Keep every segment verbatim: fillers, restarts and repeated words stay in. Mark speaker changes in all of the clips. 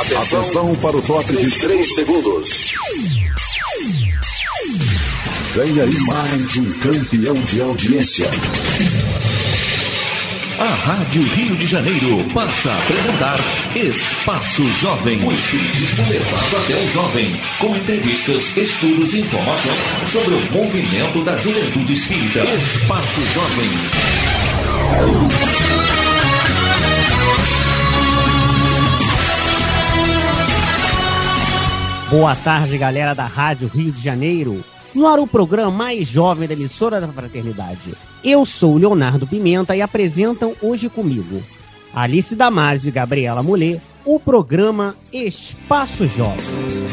Speaker 1: Atenção, Atenção para o top de três segundos. Vem aí mais um campeão de audiência.
Speaker 2: A Rádio Rio de Janeiro passa a apresentar Espaço Jovem. O espiritismo levado até o jovem, com entrevistas, estudos e informações sobre o movimento da juventude espírita. Espaço Jovem.
Speaker 3: Boa tarde, galera da Rádio Rio de Janeiro. No ar, o programa mais jovem da emissora da Fraternidade. Eu sou o Leonardo Pimenta e apresentam hoje comigo Alice Damasio e Gabriela Mulher, o programa Espaço Jovem.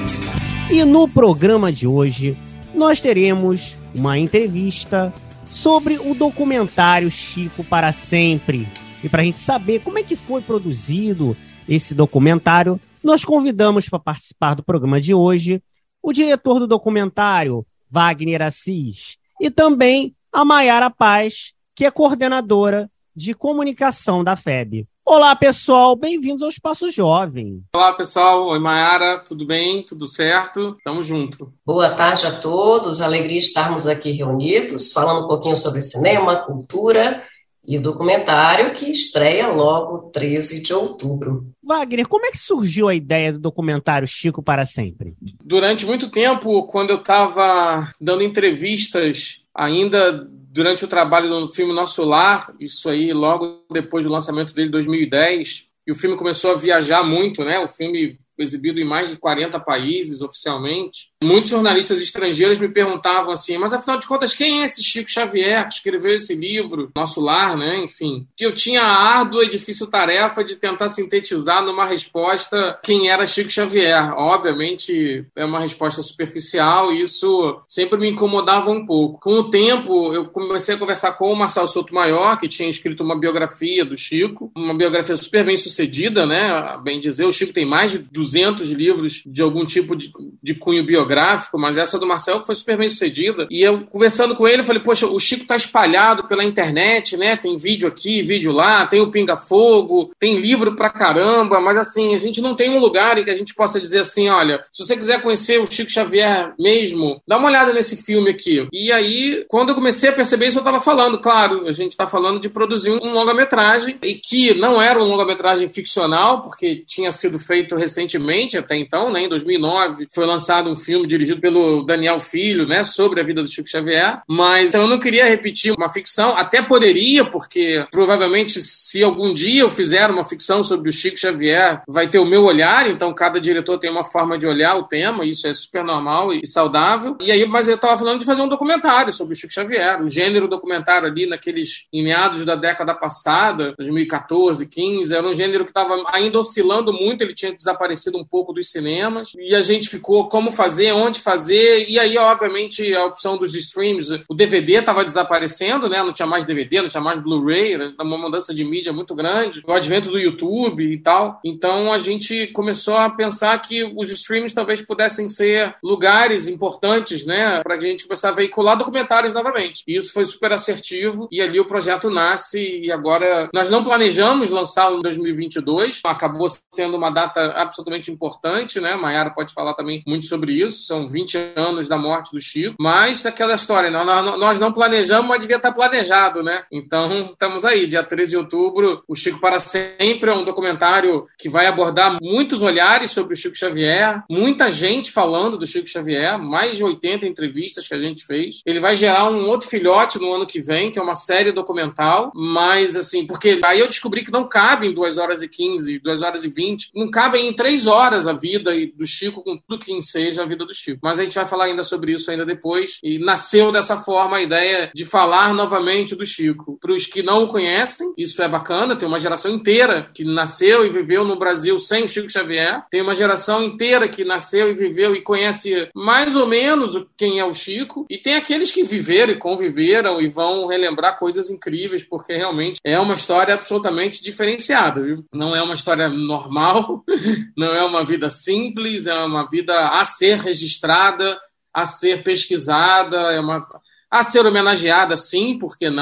Speaker 3: E no programa de hoje, nós teremos uma entrevista sobre o documentário Chico para Sempre. E para a gente saber como é que foi produzido esse documentário, nós convidamos para participar do programa de hoje o diretor do documentário, Wagner Assis, e também a Maiara Paz, que é coordenadora de comunicação da F E B. Olá, pessoal, bem-vindos ao Espaço Jovem.
Speaker 4: Olá, pessoal. Oi, Maiara, tudo bem? Tudo certo? Tamo junto.
Speaker 5: Boa tarde a todos, alegria estarmos aqui reunidos, falando um pouquinho sobre cinema, cultura e o documentário que estreia logo treze de outubro.
Speaker 3: Wagner, como é que surgiu a ideia do documentário Chico para Sempre?
Speaker 4: Durante muito tempo, quando eu estava dando entrevistas, ainda durante o trabalho no filme Nosso Lar, isso aí logo depois do lançamento dele em dois mil e dez, e o filme começou a viajar muito, né? O filme exibido em mais de quarenta países oficialmente. Muitos jornalistas estrangeiros me perguntavam assim, mas afinal de contas, quem é esse Chico Xavier que escreveu esse livro, Nosso Lar, né? Enfim, que eu tinha a árdua e difícil tarefa de tentar sintetizar numa resposta quem era Chico Xavier. Obviamente, é uma resposta superficial e isso sempre me incomodava um pouco. Com o tempo, eu comecei a conversar com o Marcelo Sotomayor, que tinha escrito uma biografia do Chico, uma biografia super bem sucedida, né? Bem dizer, o Chico tem mais de duzentos livros de algum tipo de, de cunho biográfico, mas essa do Marcelo foi super bem sucedida. E eu, conversando com ele, eu falei, poxa, o Chico tá espalhado pela internet, né? Tem vídeo aqui, vídeo lá, tem o Pinga Fogo, tem livro pra caramba, mas assim, a gente não tem um lugar em que a gente possa dizer assim, olha, se você quiser conhecer o Chico Xavier mesmo, dá uma olhada nesse filme aqui. E aí, quando eu comecei a perceber isso, eu tava falando, claro, a gente tá falando de produzir um longa-metragem, e que não era um longa-metragem ficcional, porque tinha sido feito recentemente, até então, né? Em dois mil e nove, foi lançado um filme dirigido pelo Daniel Filho, né, sobre a vida do Chico Xavier, mas então eu não queria repetir uma ficção, até poderia, porque provavelmente se algum dia eu fizer uma ficção sobre o Chico Xavier, vai ter o meu olhar, então cada diretor tem uma forma de olhar o tema, isso é super normal e saudável, e aí, mas eu estava falando de fazer um documentário sobre o Chico Xavier, o gênero documentário ali naqueles, em meados da década passada, dois mil e quatorze, quinze, era um gênero que estava ainda oscilando muito, ele tinha desaparecido um pouco dos cinemas, e a gente ficou como fazer, onde fazer, e aí, obviamente, a opção dos streams, o D V D estava desaparecendo, né? Não tinha mais D V D, não tinha mais Blu-ray, era uma mudança de mídia muito grande, o advento do YouTube e tal. Então, a gente começou a pensar que os streams talvez pudessem ser lugares importantes, né? Para a gente começar a veicular documentários novamente. E isso foi super assertivo, e ali o projeto nasce, e agora nós não planejamos lançá-lo em dois mil e vinte e dois, acabou sendo uma data absolutamente importante, né? Maiara pode falar também muito sobre isso, são vinte anos da morte do Chico, mas aquela história, nós, nós não planejamos, mas devia estar planejado, né? Então, estamos aí, dia treze de outubro, o Chico para Sempre é um documentário que vai abordar muitos olhares sobre o Chico Xavier, muita gente falando do Chico Xavier, mais de oitenta entrevistas que a gente fez. Ele vai gerar um outro filhote no ano que vem, que é uma série documental, mas assim, porque aí eu descobri que não cabe em duas horas e quinze, duas horas e vinte, não cabe em três horas a vida do Chico com tudo que enseja a vida do Chico. Mas a gente vai falar ainda sobre isso ainda depois. E nasceu dessa forma a ideia de falar novamente do Chico. Para os que não o conhecem, isso é bacana, tem uma geração inteira que nasceu e viveu no Brasil sem o Chico Xavier. Tem uma geração inteira que nasceu e viveu e conhece mais ou menos quem é o Chico. E tem aqueles que viveram e conviveram e vão relembrar coisas incríveis, porque realmente é uma história absolutamente diferenciada, viu? Não é uma história normal, não é uma vida simples, é uma vida a ser registrada, a ser pesquisada, é uma, a ser homenageada, sim, por que não?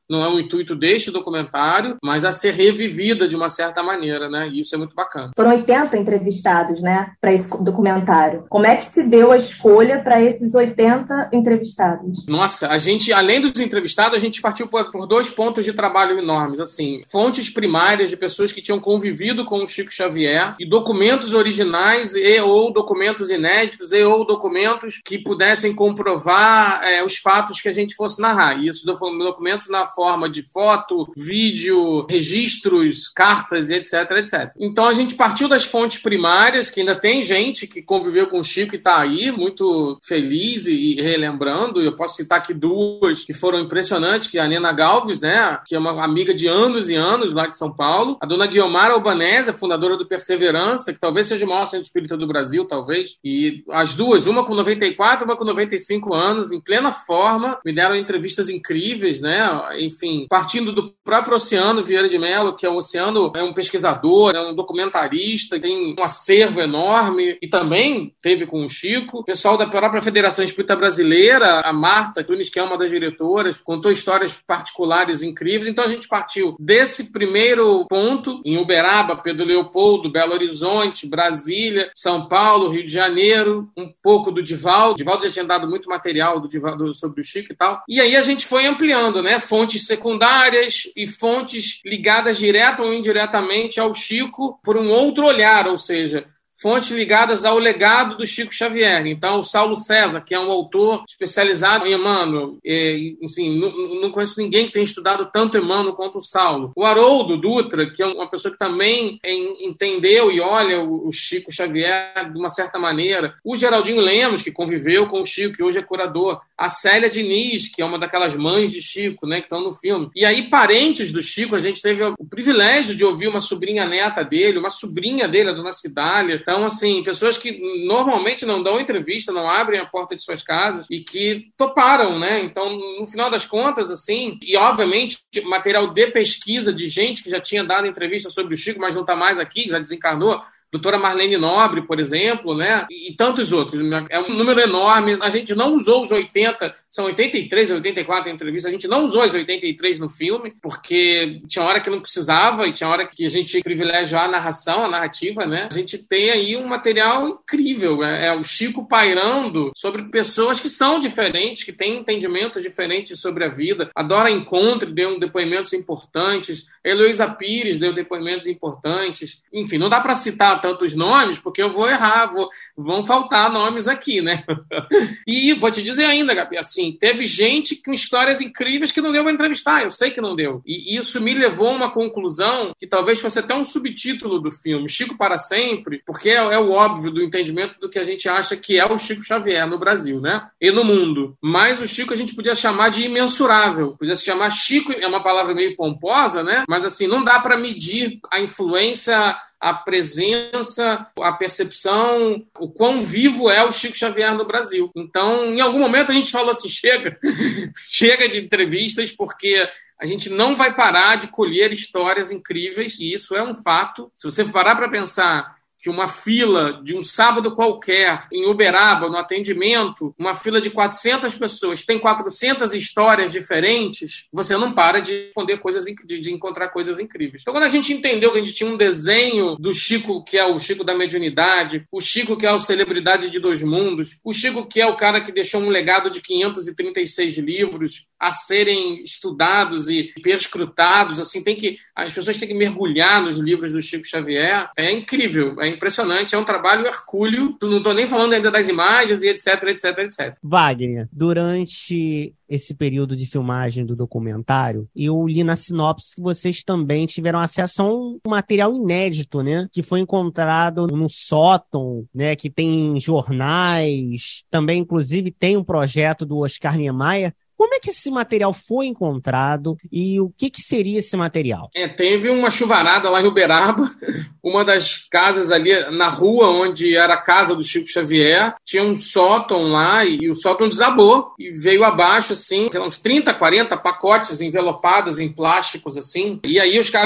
Speaker 4: não é o intuito deste documentário, mas a ser revivida de uma certa maneira, né? E isso é muito bacana.
Speaker 6: Foram oitenta entrevistados, né, para esse documentário. Como é que se deu a escolha para esses oitenta entrevistados?
Speaker 4: Nossa, a gente, além dos entrevistados, a gente partiu por, por dois pontos de trabalho enormes, assim, fontes primárias de pessoas que tinham convivido com o Chico Xavier e documentos originais e ou documentos inéditos e ou documentos que pudessem comprovar é, os fatos que a gente fosse narrar. E esses documentos na forma de foto, vídeo, registros, cartas, etc, etcétera. Então a gente partiu das fontes primárias, que ainda tem gente que conviveu com o Chico e está aí, muito feliz e, e relembrando. Eu posso citar aqui duas que foram impressionantes, que é a Nena Galves, né, que é uma amiga de anos e anos lá de São Paulo, a dona Guiomara Albanese, fundadora do Perseverança, que talvez seja o maior centro espírita do Brasil, talvez, e as duas, uma com noventa e quatro, uma com noventa e cinco anos, em plena forma, me deram entrevistas incríveis, né, enfim, partindo do próprio Oceano Vieira de Mello, que é o Oceano, é um pesquisador, é um documentarista, tem um acervo enorme, e também teve com o Chico. O pessoal da própria Federação Espírita Brasileira, a Marta Tunes, que é uma das diretoras, contou histórias particulares incríveis. Então a gente partiu desse primeiro ponto, em Uberaba, Pedro Leopoldo, Belo Horizonte, Brasília, São Paulo, Rio de Janeiro, um pouco do Divaldo. O Divaldo já tinha dado muito material do Divaldo sobre o Chico e tal. E aí a gente foi ampliando, né? Fontes secundárias e fontes ligadas direta ou indiretamente ao Chico por um outro olhar, ou seja, fontes ligadas ao legado do Chico Xavier. Então, o Saulo César, que é um autor especializado em Emmanuel, é, assim, não, não conheço ninguém que tenha estudado tanto Emmanuel quanto o Saulo. O Haroldo Dutra, que é uma pessoa que também é, entendeu e olha o, o Chico Xavier de uma certa maneira. O Geraldinho Lemos, que conviveu com o Chico, que hoje é curador. A Célia Diniz, que é uma daquelas mães de Chico, né, que estão no filme. E aí, parentes do Chico, a gente teve o privilégio de ouvir uma sobrinha neta dele, uma sobrinha dele, a dona Cidália. Então, assim, pessoas que normalmente não dão entrevista, não abrem a porta de suas casas e que toparam, né? Então, no final das contas, assim, e obviamente material de pesquisa de gente que já tinha dado entrevista sobre o Chico, mas não está mais aqui, já desencarnou. Doutora Marlene Nobre, por exemplo, né? E, e tantos outros. É um número enorme. A gente não usou os oitenta, são oitenta e três, oitenta e quatro entrevistas, a gente não usou as oitenta e três no filme, porque tinha hora que não precisava e tinha hora que a gente tinha que privilegiar a narração, a narrativa, né? A gente tem aí um material incrível, é, é o Chico pairando sobre pessoas que são diferentes, que têm entendimentos diferentes sobre a vida. A Dora Encontre deu depoimentos importantes, a Heloísa Pires deu depoimentos importantes. Enfim, não dá para citar tantos nomes, porque eu vou errar, vou, vão faltar nomes aqui, né? E vou te dizer ainda, Gabi, assim, teve gente com histórias incríveis que não deu para entrevistar, eu sei que não deu. E isso me levou a uma conclusão que talvez fosse até um subtítulo do filme, Chico para Sempre, porque é, é o óbvio do entendimento do que a gente acha que é o Chico Xavier no Brasil, né? E no mundo. Mas o Chico a gente podia chamar de imensurável, podia se chamar Chico, é uma palavra meio pomposa, né? Mas assim, não dá para medir a influência, a presença, a percepção, o quão vivo é o Chico Xavier no Brasil. Então, em algum momento a gente falou assim, chega, chega de entrevistas, porque a gente não vai parar de colher histórias incríveis, e isso é um fato. Se você parar para pensar que uma fila de um sábado qualquer, em Uberaba, no atendimento, uma fila de quatrocentas pessoas, tem quatrocentas histórias diferentes, você não para de responder coisas, de, de encontrar coisas incríveis. Então, quando a gente entendeu que a gente tinha um desenho do Chico, que é o Chico da mediunidade, o Chico que é o Celebridade de Dois Mundos, o Chico que é o cara que deixou um legado de quinhentos e trinta e seis livros a serem estudados e perscrutados, assim, tem que, as pessoas têm que mergulhar nos livros do Chico Xavier. É incrível, é impressionante, é um trabalho hercúleo. Não estou nem falando ainda das imagens e etc, etc, etcétera.
Speaker 3: Wagner, durante esse período de filmagem do documentário, eu li na sinopse que vocês também tiveram acesso a um material inédito, né? Que foi encontrado no sótão, né? Que tem jornais, também, inclusive, tem um projeto do Oscar Niemeyer. Como é que esse material foi encontrado e o que, que seria esse material?
Speaker 4: É, teve uma chuvarada lá em Uberaba, uma das casas ali na rua onde era a casa do Chico Xavier, tinha um sótão lá e, e o sótão desabou e veio abaixo, assim, sei lá, uns trinta, quarenta pacotes envelopados em plásticos, assim, e aí os caras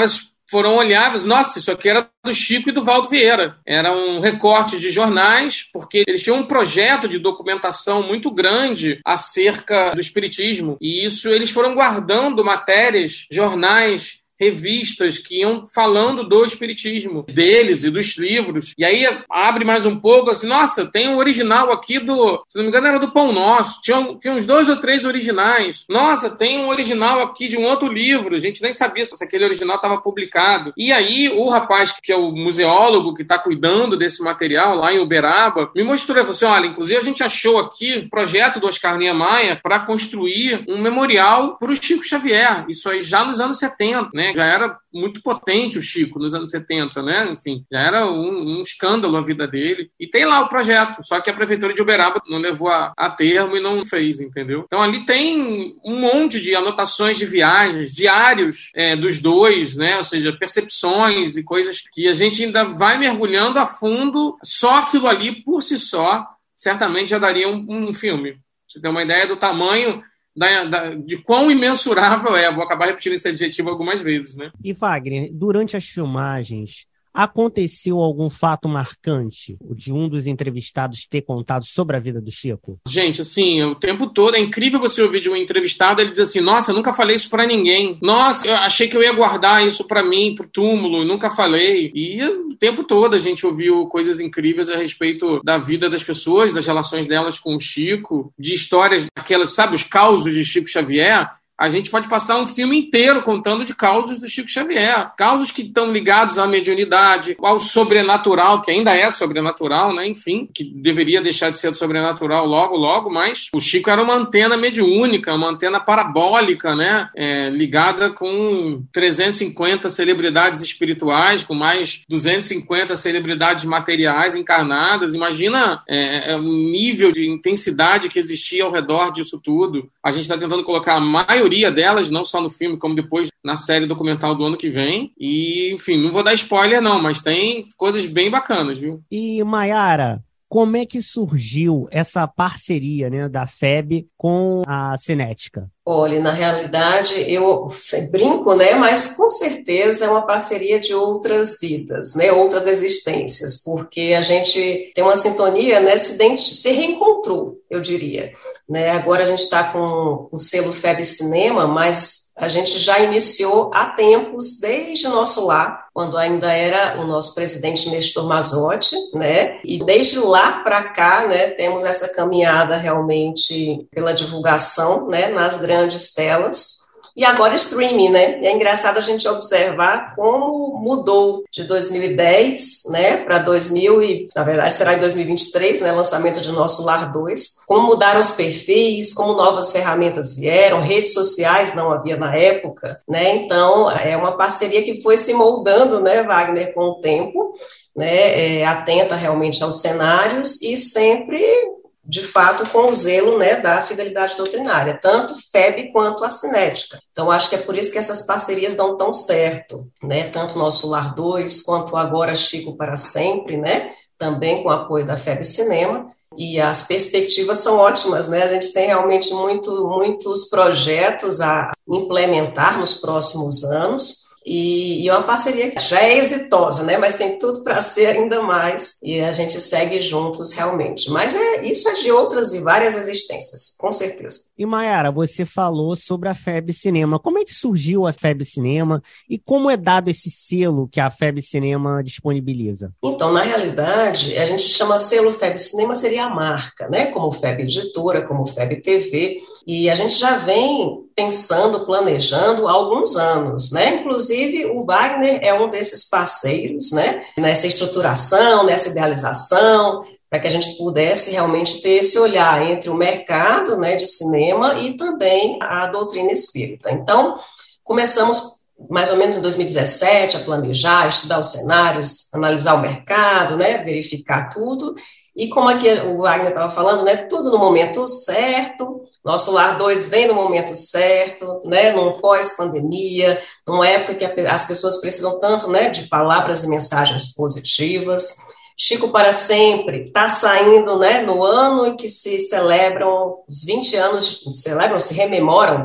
Speaker 4: foram olhadas, nossa, isso aqui era do Chico e do Valdo Vieira. Era um recorte de jornais, porque eles tinham um projeto de documentação muito grande acerca do espiritismo. E isso, eles foram guardando matérias, jornais, revistas que iam falando do espiritismo, deles e dos livros. E aí abre mais um pouco, assim, nossa, tem um original aqui do, se não me engano era do Pão Nosso, tinha, tinha uns dois ou três originais. Nossa, tem um original aqui de um outro livro, a gente nem sabia se aquele original estava publicado. E aí o rapaz, que é o museólogo que está cuidando desse material lá em Uberaba, me mostrou, ele falou assim, olha, inclusive a gente achou aqui o projeto do Oscar Niemeyer para construir um memorial para o Chico Xavier, isso aí já nos anos setenta, né? Já era muito potente o Chico nos anos setenta, né? Enfim, já era um, um escândalo a vida dele. E tem lá o projeto, só que a prefeitura de Uberaba não levou a, a termo e não fez, entendeu? Então ali tem um monte de anotações de viagens, diários é, dos dois, né? Ou seja, percepções e coisas que a gente ainda vai mergulhando a fundo. Só aquilo ali, por si só, certamente já daria um, um filme. Você tem uma ideia do tamanho Da, da, de quão imensurável é. Vou acabar repetindo esse adjetivo algumas vezes, né?
Speaker 3: E Wagner, durante as filmagens, aconteceu algum fato marcante de um dos entrevistados ter contado sobre a vida do Chico?
Speaker 4: Gente, assim, o tempo todo, é incrível você ouvir de um entrevistado, ele diz assim, nossa, eu nunca falei isso pra ninguém. Nossa, eu achei que eu ia guardar isso pra mim, pro túmulo, nunca falei. E o tempo todo a gente ouviu coisas incríveis a respeito da vida das pessoas, das relações delas com o Chico, de histórias, aquelas, sabe, os causos de Chico Xavier. A gente pode passar um filme inteiro contando de causos do Chico Xavier. Causos que estão ligados à mediunidade, ao sobrenatural, que ainda é sobrenatural, né? Enfim, que deveria deixar de ser sobrenatural logo, logo, mas o Chico era uma antena mediúnica, uma antena parabólica, né? É, ligada com trezentas e cinquenta celebridades espirituais, com mais duzentas e cinquenta celebridades materiais encarnadas. Imagina é, é, o nível de intensidade que existia ao redor disso tudo. A gente está tentando colocar a maioria delas, não só no filme, como depois na série documental do ano que vem. E, enfim, não vou dar spoiler não, mas tem coisas bem bacanas, viu?
Speaker 3: E, Mayara, como é que surgiu essa parceria, né, da F E B com a Cinética?
Speaker 5: Olha, na realidade, eu brinco, né? Mas com certeza é uma parceria de outras vidas, né? Outras existências, porque a gente tem uma sintonia, né? Se, se reencontrou, eu diria, né? Agora a gente está com o selo F E B Cinema, mas a gente já iniciou há tempos, desde o nosso lar, quando ainda era o nosso presidente Nestor Mazotti, né? E desde lá para cá, né, temos essa caminhada realmente pela divulgação, né, nas grandes telas. E agora streaming, né? E é engraçado a gente observar como mudou de dois mil e dez, né, para dois mil e, na verdade, será em dois mil e vinte e três, né, lançamento de Nosso Lar dois, como mudaram os perfis, como novas ferramentas vieram, redes sociais não havia na época, né? Então, é uma parceria que foi se moldando, né, Wagner, com o tempo, né, é, atenta realmente aos cenários e sempre, de fato, com o zelo, né, da fidelidade doutrinária, tanto F E B quanto a Cinética. Então, acho que é por isso que essas parcerias dão tão certo, né, tanto Nosso Lar dois, quanto agora Chico para Sempre, né, também com o apoio da F E B Cinema, e as perspectivas são ótimas, né, a gente tem realmente muito, muitos projetos a implementar nos próximos anos, E, e é uma parceria que já é exitosa, né? Mas tem tudo para ser ainda mais, e a gente segue juntos realmente. Mas é, isso é de outras e várias existências, com certeza.
Speaker 3: E Mayara, você falou sobre a F E B Cinema. Como é que surgiu a F E B Cinema e como é dado esse selo que a F E B Cinema disponibiliza?
Speaker 5: Então, na realidade, a gente chama selo F E B Cinema, seria a marca, né? Como F E B Editora, como F E B T V, e a gente já vem pensando, planejando há alguns anos, né? Inclusive, o Wagner é um desses parceiros, né? Nessa estruturação, nessa idealização, para que a gente pudesse realmente ter esse olhar entre o mercado, né, de cinema e também a doutrina espírita. Então, começamos mais ou menos em dois mil e dezessete a planejar, estudar os cenários, analisar o mercado, né, verificar tudo. E como aqui o Wagner estava falando, né, tudo no momento certo. Nosso Lar dois vem no momento certo, né, num pós-pandemia, numa época que as pessoas precisam tanto, né, de palavras e mensagens positivas. Chico para Sempre está saindo, né, no ano em que se celebram os vinte anos, celebram, se rememoram,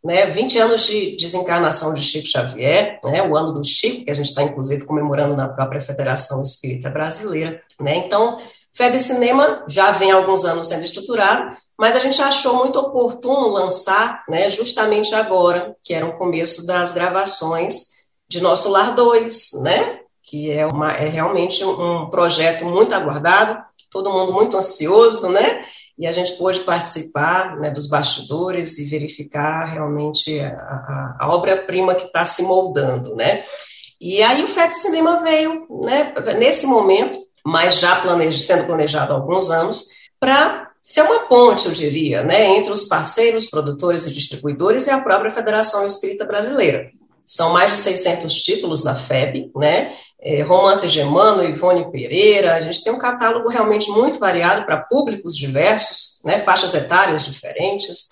Speaker 5: né, vinte anos de desencarnação de Chico Xavier, né, o ano do Chico, que a gente está, inclusive, comemorando na própria Federação Espírita Brasileira, né, então, F E B Cinema já vem há alguns anos sendo estruturado, mas a gente achou muito oportuno lançar, né, justamente agora, que era o começo das gravações de Nosso Lar dois, né, que é, uma, é realmente um projeto muito aguardado, todo mundo muito ansioso, né, e a gente pôde participar, né, dos bastidores e verificar realmente a, a, a obra-prima que está se moldando, né. E aí o F E B Cinema veio, né, nesse momento, mas já planeja, sendo planejado há alguns anos, para ser uma ponte, eu diria, né, entre os parceiros, produtores e distribuidores e a própria Federação Espírita Brasileira. São mais de seiscentos títulos da F E B, né, é, romances de Emmanuel, Ivone Pereira, a gente tem um catálogo realmente muito variado para públicos diversos, né, faixas etárias diferentes,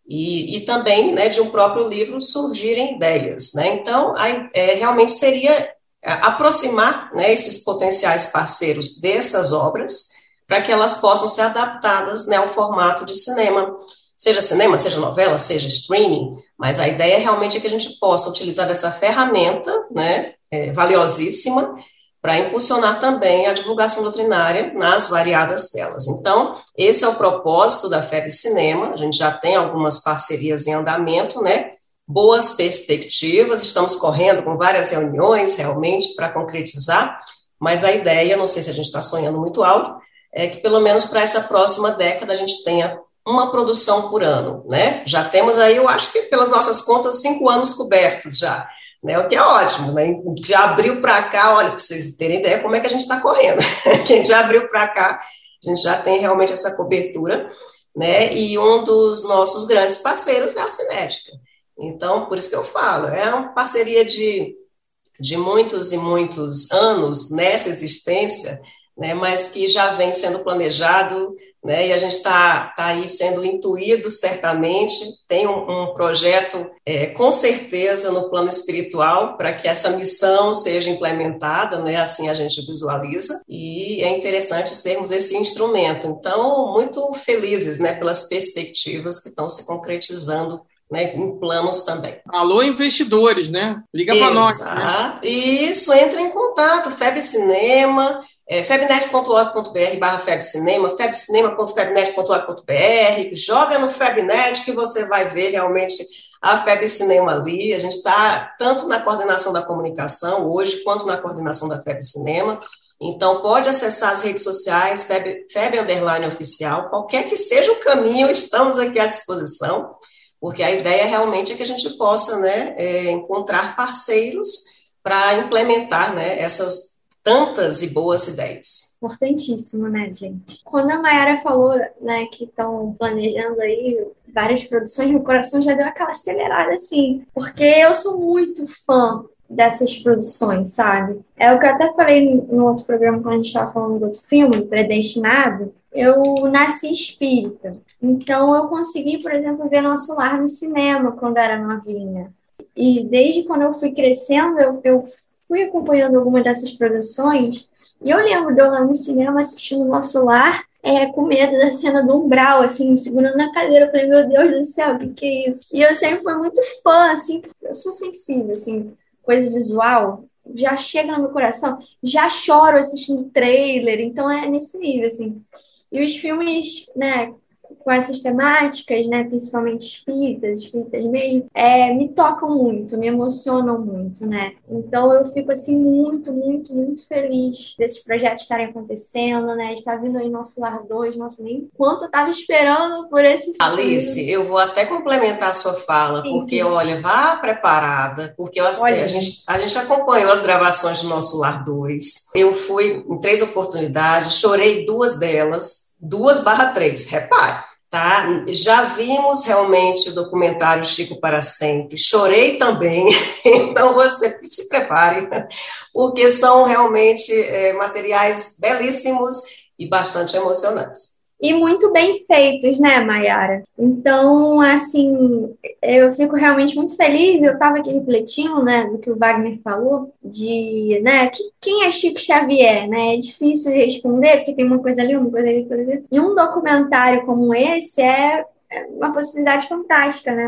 Speaker 5: e, e também, né, de um próprio livro surgirem ideias, né, então aí, é, realmente seria aproximar, né, esses potenciais parceiros dessas obras para que elas possam ser adaptadas, né, ao formato de cinema, seja cinema, seja novela, seja streaming, mas a ideia realmente é que a gente possa utilizar essa ferramenta, né, é, valiosíssima, para impulsionar também a divulgação doutrinária nas variadas telas. Então, esse é o propósito da F E B Cinema, a gente já tem algumas parcerias em andamento, né, boas perspectivas, estamos correndo com várias reuniões, realmente, para concretizar, mas a ideia, não sei se a gente está sonhando muito alto, é que pelo menos para essa próxima década a gente tenha uma produção por ano, né? Já temos aí, eu acho que pelas nossas contas, cinco anos cobertos já, né? O que é ótimo, né? De abril para cá, olha, para vocês terem ideia como é que a gente está correndo. Quem de abril para cá, a gente já tem realmente essa cobertura, né? E um dos nossos grandes parceiros é a Cinética. Então, por isso que eu falo, é uma parceria de, de muitos e muitos anos nessa existência, né, mas que já vem sendo planejado, né, e a gente está tá aí sendo intuído, certamente, tem um, um projeto, é, com certeza, no plano espiritual, para que essa missão seja implementada, né, assim a gente visualiza, e é interessante sermos esse instrumento. Então, muito felizes, né, pelas perspectivas que estão se concretizando, né, em planos também.
Speaker 4: Alô, investidores, né? Liga para nós. Né?
Speaker 5: Isso, entra em contato, F E B Cinema, é, febnet ponto org ponto br barra febcinema, febcinema ponto febnet ponto org ponto br, joga no Febnet que você vai ver realmente a F E B Cinema ali. A gente está tanto na coordenação da comunicação hoje, quanto na coordenação da F E B Cinema. Então, pode acessar as redes sociais, Feb, Feb Underline Oficial, qualquer que seja o caminho, estamos aqui à disposição, porque a ideia realmente é que a gente possa, né, é, encontrar parceiros para implementar, né, essas tantas e boas ideias.
Speaker 7: Importantíssimo, né, gente? Quando a Mayara falou, né, que estão planejando aí várias produções, meu coração já deu aquela acelerada, assim, porque eu sou muito fã dessas produções, sabe? É o que eu até falei no outro programa, quando a gente estava falando do outro filme, Predestinado. Eu nasci espírita, então eu consegui, por exemplo, ver Nosso Lar no cinema quando era novinha. E desde quando eu fui crescendo, eu, eu fui acompanhando algumas dessas produções, e eu lembro de eu lá no cinema assistindo Nosso Lar, é, com medo da cena do umbral, assim, segurando na cadeira. Eu falei, meu Deus do céu, o que, que é isso? E eu sempre fui muito fã, assim, eu sou sensível, assim, coisa visual, já chega no meu coração, já choro assistindo trailer, então é nesse nível, assim. E os filmes, né, com essas temáticas, né, principalmente espíritas, espíritas mesmo, é, me tocam muito, me emocionam muito, né? Então eu fico, assim, muito, muito, muito feliz desses projetos estarem acontecendo, né? Está vindo aí Nosso Lar dois, nossa, nem quanto eu estava esperando por esse filme.
Speaker 5: Alice, eu vou até complementar a sua fala, sim, porque, sim. olha, vá preparada, porque eu, assim, a, gente, a gente acompanhou as gravações de Nosso Lar dois, eu fui em três oportunidades, chorei duas delas, duas barra três, repare, tá? Já vimos realmente o documentário Chico para Sempre, chorei também, então você se prepare, porque são realmente é, materiais belíssimos e bastante emocionantes.
Speaker 7: E muito bem feitos, né, Mayara? Então, assim, eu fico realmente muito feliz. Eu estava aqui refletindo, né, do que o Wagner falou, de, né, que, quem é Chico Xavier, né? É difícil responder, porque tem uma coisa ali, uma coisa ali, uma coisa ali. E um documentário como esse é uma possibilidade fantástica, né?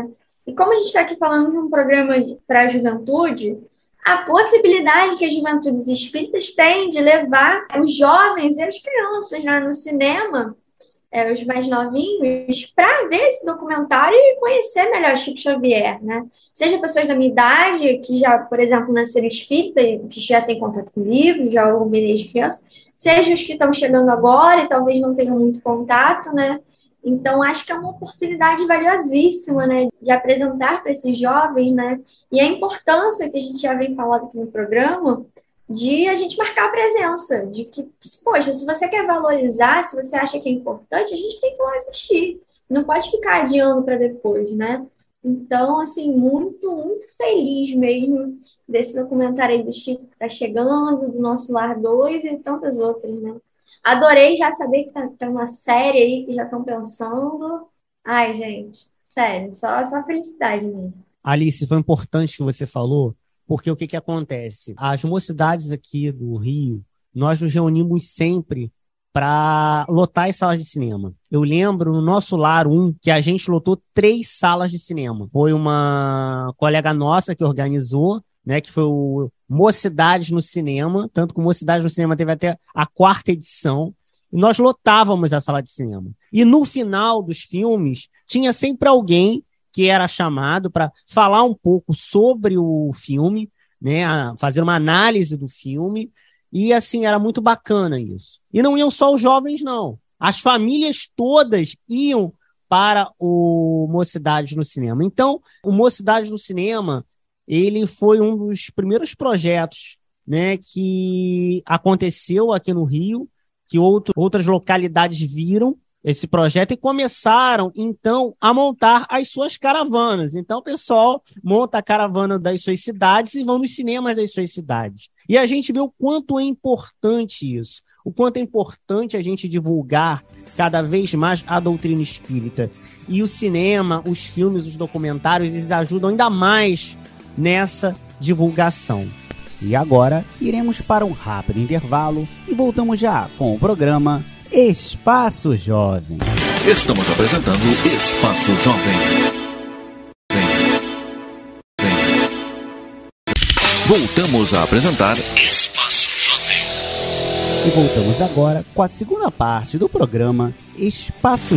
Speaker 7: E como a gente está aqui falando de um programa para a juventude, a possibilidade que as juventudes espíritas têm de levar os jovens e as crianças, né, no cinema, é, os mais novinhos, para ver esse documentário e conhecer melhor Chico Xavier, né? Seja pessoas da minha idade, que já, por exemplo, nasceram espírita e que já têm contato com livros, já ouviram desde criança, seja os que estão chegando agora e talvez não tenham muito contato, né? Então, acho que é uma oportunidade valiosíssima, né, de apresentar para esses jovens, né, e a importância que a gente já vem falando aqui no programa, de a gente marcar a presença, de que, poxa, se você quer valorizar, se você acha que é importante, a gente tem que ir lá assistir. Não pode ficar adiando para depois, né? Então, assim, muito, muito feliz mesmo desse documentário aí do Chico que está chegando, do Nosso Lar dois e tantas outras, né? Adorei já saber que tá, tem uma série aí que já estão pensando. Ai, gente, sério, só, só felicidade mesmo.
Speaker 3: Alice, foi importante que você falou, porque o que, que acontece? As mocidades aqui do Rio, nós nos reunimos sempre para lotar as salas de cinema. Eu lembro no Nosso Lar um que a gente lotou três salas de cinema. Foi uma colega nossa que organizou, né, que foi o Mocidades no Cinema, tanto que o Mocidades no Cinema teve até a quarta edição, e nós lotávamos a sala de cinema. E no final dos filmes, tinha sempre alguém que era chamado para falar um pouco sobre o filme, né, fazer uma análise do filme, e assim, era muito bacana isso. E não iam só os jovens, não. As famílias todas iam para o Mocidades no Cinema. Então, o Mocidades no Cinema, ele foi um dos primeiros projetos, né, que aconteceu aqui no Rio, que outro, outras localidades viram esse projeto e começaram, então, a montar as suas caravanas. Então, o pessoal monta a caravana das suas cidades e vão nos cinemas das suas cidades. E a gente vê o quanto é importante isso, o quanto é importante a gente divulgar cada vez mais a doutrina espírita. E o cinema, os filmes, os documentários, eles ajudam ainda mais nessa divulgação.
Speaker 8: E agora iremos para um rápido intervalo e voltamos já com o programa Espaço Jovem.
Speaker 2: Estamos apresentando Espaço Jovem. Voltamos a apresentar Espaço Jovem.
Speaker 8: E voltamos agora com a segunda parte do programa Espaço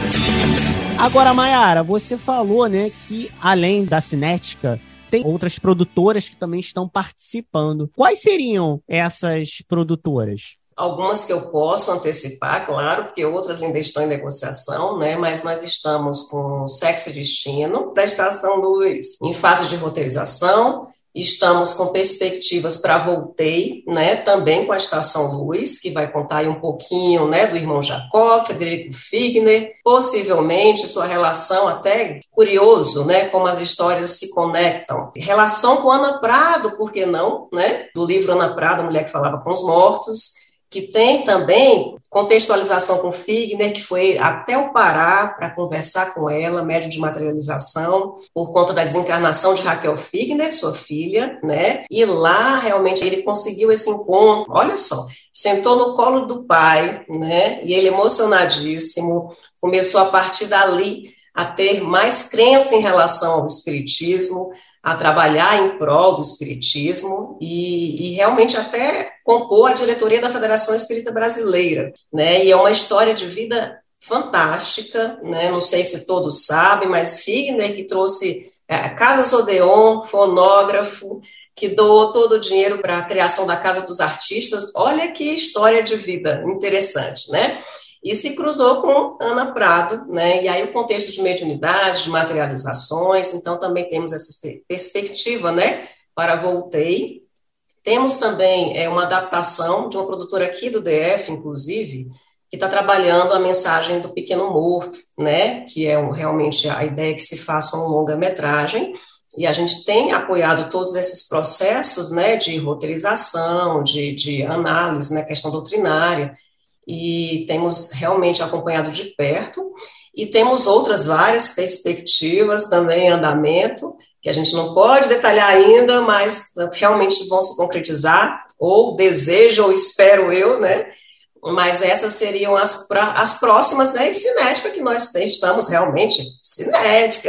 Speaker 8: Jovem.
Speaker 3: Agora, Mayara, você falou, né, que além da Cinética, tem outras produtoras que também estão participando. Quais seriam essas produtoras?
Speaker 5: Algumas que eu posso antecipar, claro, porque outras ainda estão em negociação, né? Mas nós estamos com Sexo e Destino, da Estação Luz, em fase de roteirização. Estamos com perspectivas para Voltei, né? Também com a Estação Luz, que vai contar aí um pouquinho, né, do irmão Jacó, Frederico Figner, possivelmente sua relação, até curioso, né, como as histórias se conectam. Relação com Ana Prado, por que não, né? Do livro Ana Prado, a Mulher que Falava com os Mortos, que tem também contextualização com Figner, que foi até o Pará para conversar com ela, médium de materialização, por conta da desencarnação de Raquel Figner, sua filha, né? E lá, realmente, ele conseguiu esse encontro, olha só, sentou no colo do pai, né? E ele, emocionadíssimo, começou a partir dali a ter mais crença em relação ao espiritismo, a trabalhar em prol do espiritismo e, e realmente até compor a diretoria da Federação Espírita Brasileira, né? E é uma história de vida fantástica, né? Não sei se todos sabem, mas Figner, que trouxe é, Casas Odeon, fonógrafo, que doou todo o dinheiro para a criação da Casa dos Artistas. Olha que história de vida interessante, né? E se cruzou com Ana Prado, né? E aí o contexto de mediunidade, de materializações, então também temos essa perspectiva, né, para Voltei. Temos também é, uma adaptação de uma produtora aqui do D F, inclusive, que está trabalhando a mensagem do Pequeno Morto, né, que é um, realmente a ideia que se faça uma longa-metragem, e a gente tem apoiado todos esses processos, né, de roteirização, de, de análise, né, questão doutrinária, e temos realmente acompanhado de perto, e temos outras várias perspectivas também em andamento, que a gente não pode detalhar ainda, mas realmente vão se concretizar, ou desejo, ou espero eu, né, mas essas seriam as, pra, as próximas, né? E cinética, que nós estamos realmente cinética.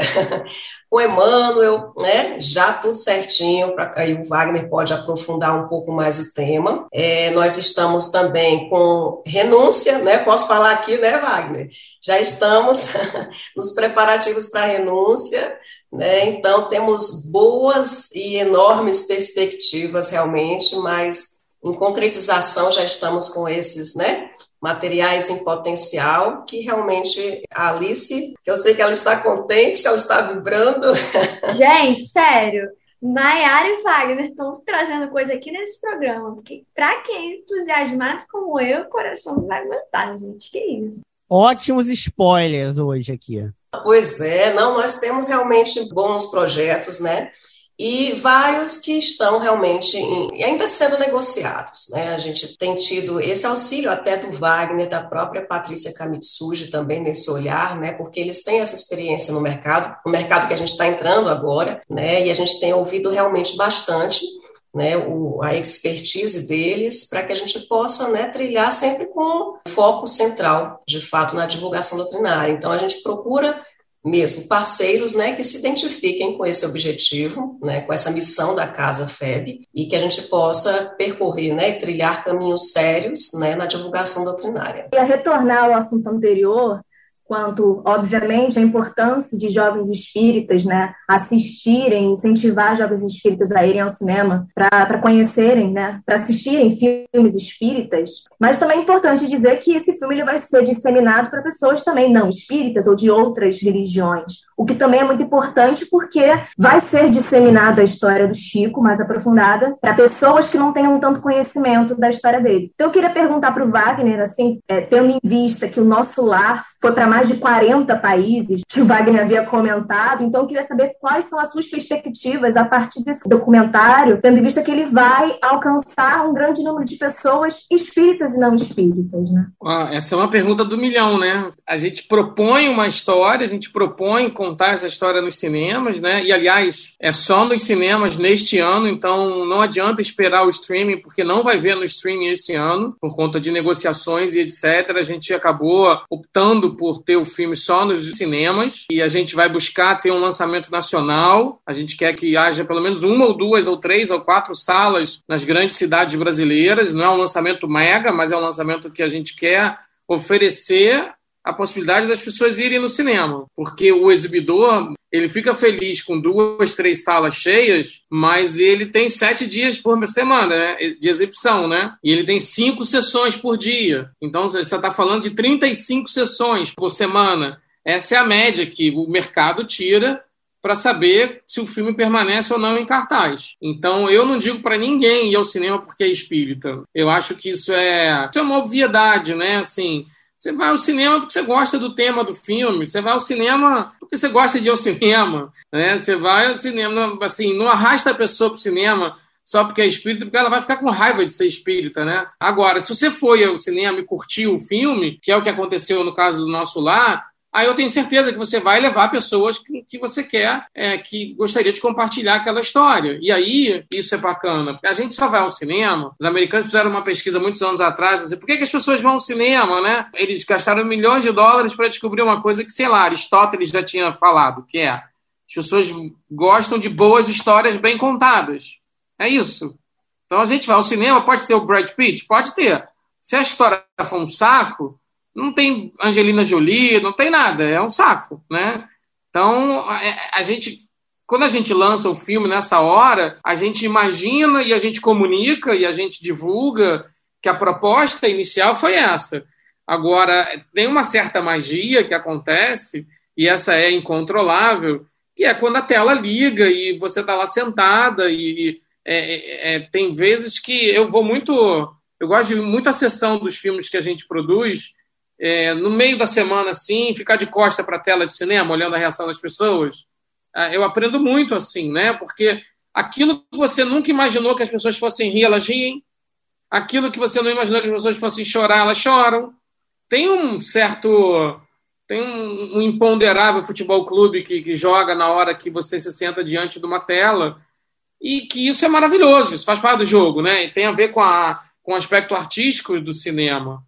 Speaker 5: O Emmanuel, né? Já tudo certinho, para aí o Wagner pode aprofundar um pouco mais o tema. É, nós estamos também com Renúncia, né? Posso falar aqui, né, Wagner? Já estamos nos preparativos para a Renúncia, né? Então temos boas e enormes perspectivas realmente, mas em concretização já estamos com esses, né, materiais em potencial, que realmente a Alice, que eu sei que ela está contente, ela está vibrando.
Speaker 7: Gente, sério, Maiara e Wagner estão trazendo coisa aqui nesse programa, porque para quem é entusiasmado como eu, o coração não vai aguentar, gente, que isso.
Speaker 3: Ótimos spoilers hoje aqui.
Speaker 5: Pois é, não, nós temos realmente bons projetos, né? E vários que estão realmente em, ainda sendo negociados, né? A gente tem tido esse auxílio até do Wagner, da própria Patrícia Kamitsuji também nesse olhar, né? Porque eles têm essa experiência no mercado, no mercado que a gente está entrando agora, né? E a gente tem ouvido realmente bastante, né, o, a expertise deles, para que a gente possa, né, trilhar sempre com foco central, de fato, na divulgação doutrinária. Então, a gente procura mesmo parceiros, né, que se identifiquem com esse objetivo, né, com essa missão da Casa F E B, e que a gente possa percorrer, né, e trilhar caminhos sérios, né, na divulgação doutrinária.
Speaker 6: E a retornar ao assunto anterior, quanto, obviamente, a importância de jovens espíritas, né, assistirem, incentivar jovens espíritas a irem ao cinema para conhecerem, né, para assistirem filmes espíritas, mas também é importante dizer que esse filme ele vai ser disseminado para pessoas também não espíritas ou de outras religiões, o que também é muito importante porque vai ser disseminada a história do Chico, mais aprofundada, para pessoas que não tenham tanto conhecimento da história dele. Então eu queria perguntar para o Wagner, assim, é, tendo em vista que o Nosso Lar foi para mais de quarenta países, que o Wagner havia comentado, então eu queria saber quais são as suas perspectivas a partir desse documentário, tendo em vista que ele vai alcançar um grande número de pessoas espíritas e não espíritas, né?
Speaker 4: Ah, essa é uma pergunta do milhão, né? A gente propõe uma história, a gente propõe contar essa história nos cinemas, né? E, aliás, é só nos cinemas neste ano, então não adianta esperar o streaming, porque não vai ver no streaming esse ano, por conta de negociações e etcétera. A gente acabou optando por ter o filme só nos cinemas e a gente vai buscar ter um lançamento nacional. A gente quer que haja pelo menos uma ou duas ou três ou quatro salas nas grandes cidades brasileiras. Não é um lançamento mega, mas é um lançamento que a gente quer oferecer a possibilidade das pessoas irem no cinema, porque o exibidor ele fica feliz com duas, três salas cheias, mas ele tem sete dias por semana, né, de exibição, né? E ele tem cinco sessões por dia. Então você está falando de trinta e cinco sessões por semana. Essa é a média que o mercado tira para saber se o filme permanece ou não em cartaz. Então, eu não digo para ninguém ir ao cinema porque é espírita. Eu acho que isso é, isso é uma obviedade, né? Assim, você vai ao cinema porque você gosta do tema do filme, você vai ao cinema porque você gosta de ir ao cinema, né? Você vai ao cinema, assim, não arrasta a pessoa para o cinema só porque é espírita, porque ela vai ficar com raiva de ser espírita, né? Agora, se você foi ao cinema e curtiu o filme, que é o que aconteceu no caso do Nosso Lar, aí eu tenho certeza que você vai levar pessoas que, que você quer, é, que gostaria de compartilhar aquela história. E aí, isso é bacana. A gente só vai ao cinema. Os americanos fizeram uma pesquisa muitos anos atrás, dizer, por que, que as pessoas vão ao cinema, né? Eles gastaram milhões de dólares para descobrir uma coisa que, sei lá, Aristóteles já tinha falado, que é, as pessoas gostam de boas histórias bem contadas. É isso. Então a gente vai ao cinema, pode ter o Brad Pitt? Pode ter. Se a história for um saco, não tem Angelina Jolie, não tem nada, é um saco, né? Então, a, a gente, quando a gente lança o filme nessa hora, a gente imagina e a gente comunica e a gente divulga que a proposta inicial foi essa. Agora, tem uma certa magia que acontece, e essa é incontrolável, que é quando a tela liga e você está lá sentada e é, é, tem vezes que eu vou muito... Eu gosto de muita sessão dos filmes que a gente produz. É, no meio da semana, assim, ficar de costa para a tela de cinema, olhando a reação das pessoas, eu aprendo muito assim, né? Porque aquilo que você nunca imaginou que as pessoas fossem rir, elas riem. Aquilo que você não imaginou que as pessoas fossem chorar, elas choram. Tem um certo... Tem um, um imponderável futebol clube que, que joga na hora que você se senta diante de uma tela, e que isso é maravilhoso, isso faz parte do jogo, né? E tem a ver com, a, com o aspecto artístico do cinema.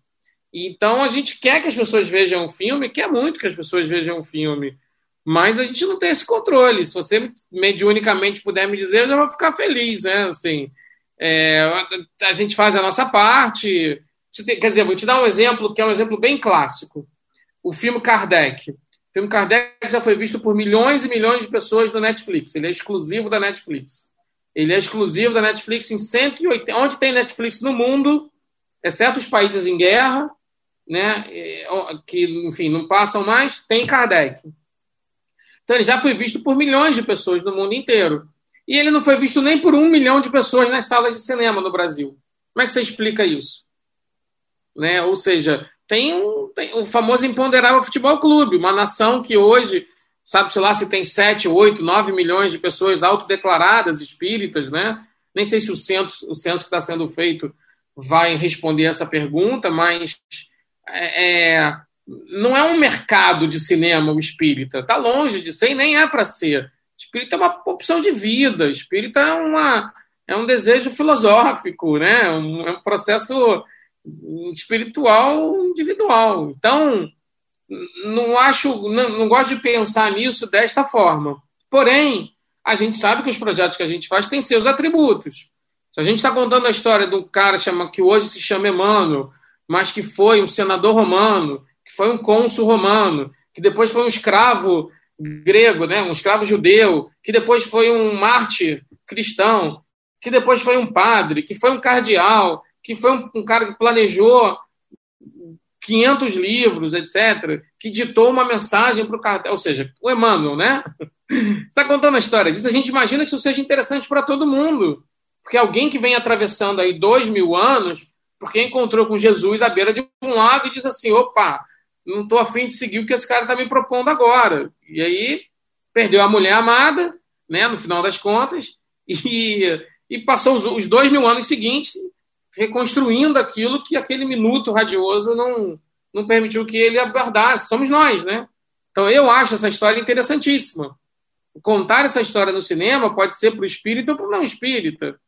Speaker 4: Então, a gente quer que as pessoas vejam o filme, quer muito que as pessoas vejam o filme, mas a gente não tem esse controle. Se você mediunicamente puder me dizer, eu já vou ficar feliz, né? Assim, é, a gente faz a nossa parte. Quer dizer, vou te dar um exemplo, que é um exemplo bem clássico. O filme Kardec. O filme Kardec já foi visto por milhões e milhões de pessoas no Netflix. Ele é exclusivo da Netflix. Ele é exclusivo da Netflix em cento e oitenta... Onde tem Netflix no mundo, exceto os países em guerra, né, que, enfim, não passam mais, tem Kardec. Então, ele já foi visto por milhões de pessoas no mundo inteiro. E ele não foi visto nem por um milhão de pessoas nas salas de cinema no Brasil. Como é que você explica isso? Né? Ou seja, tem, um, tem o famoso imponderável futebol clube, uma nação que hoje, sabe-se lá se tem sete, oito, nove milhões de pessoas autodeclaradas espíritas, né? Nem sei se o censo, o censo que está sendo feito vai responder essa pergunta, mas é, não é um mercado de cinema o espírita. Está longe de ser e nem é para ser. Espírita é uma opção de vida. Espírita é, uma, é um desejo filosófico, né? É um, é um processo espiritual individual. Então, não acho, não, não gosto de pensar nisso desta forma. Porém, a gente sabe que os projetos que a gente faz têm seus atributos. Se a gente está contando a história de um cara chama, que hoje se chama Emmanuel, mas que foi um senador romano, que foi um cônsul romano, que depois foi um escravo grego, né, um escravo judeu, que depois foi um mártir cristão, que depois foi um padre, que foi um cardeal, que foi um, um cara que planejou quinhentos livros, etcétera, que ditou uma mensagem para o cardeal, ou seja, o Emmanuel, né? Você está contando a história disso, a gente imagina que isso seja interessante para todo mundo, porque alguém que vem atravessando aí dois mil anos, porque encontrou com Jesus à beira de um lago e diz assim, opa, não estou afim de seguir o que esse cara está me propondo agora. E aí perdeu a mulher amada, né, no final das contas, e, e passou os, os dois mil anos seguintes reconstruindo aquilo que aquele minuto radioso não, não permitiu que ele abordasse. Somos nós, né? Então eu acho essa história interessantíssima. Contar essa história no cinema pode ser para o espírita ou para o não espírita.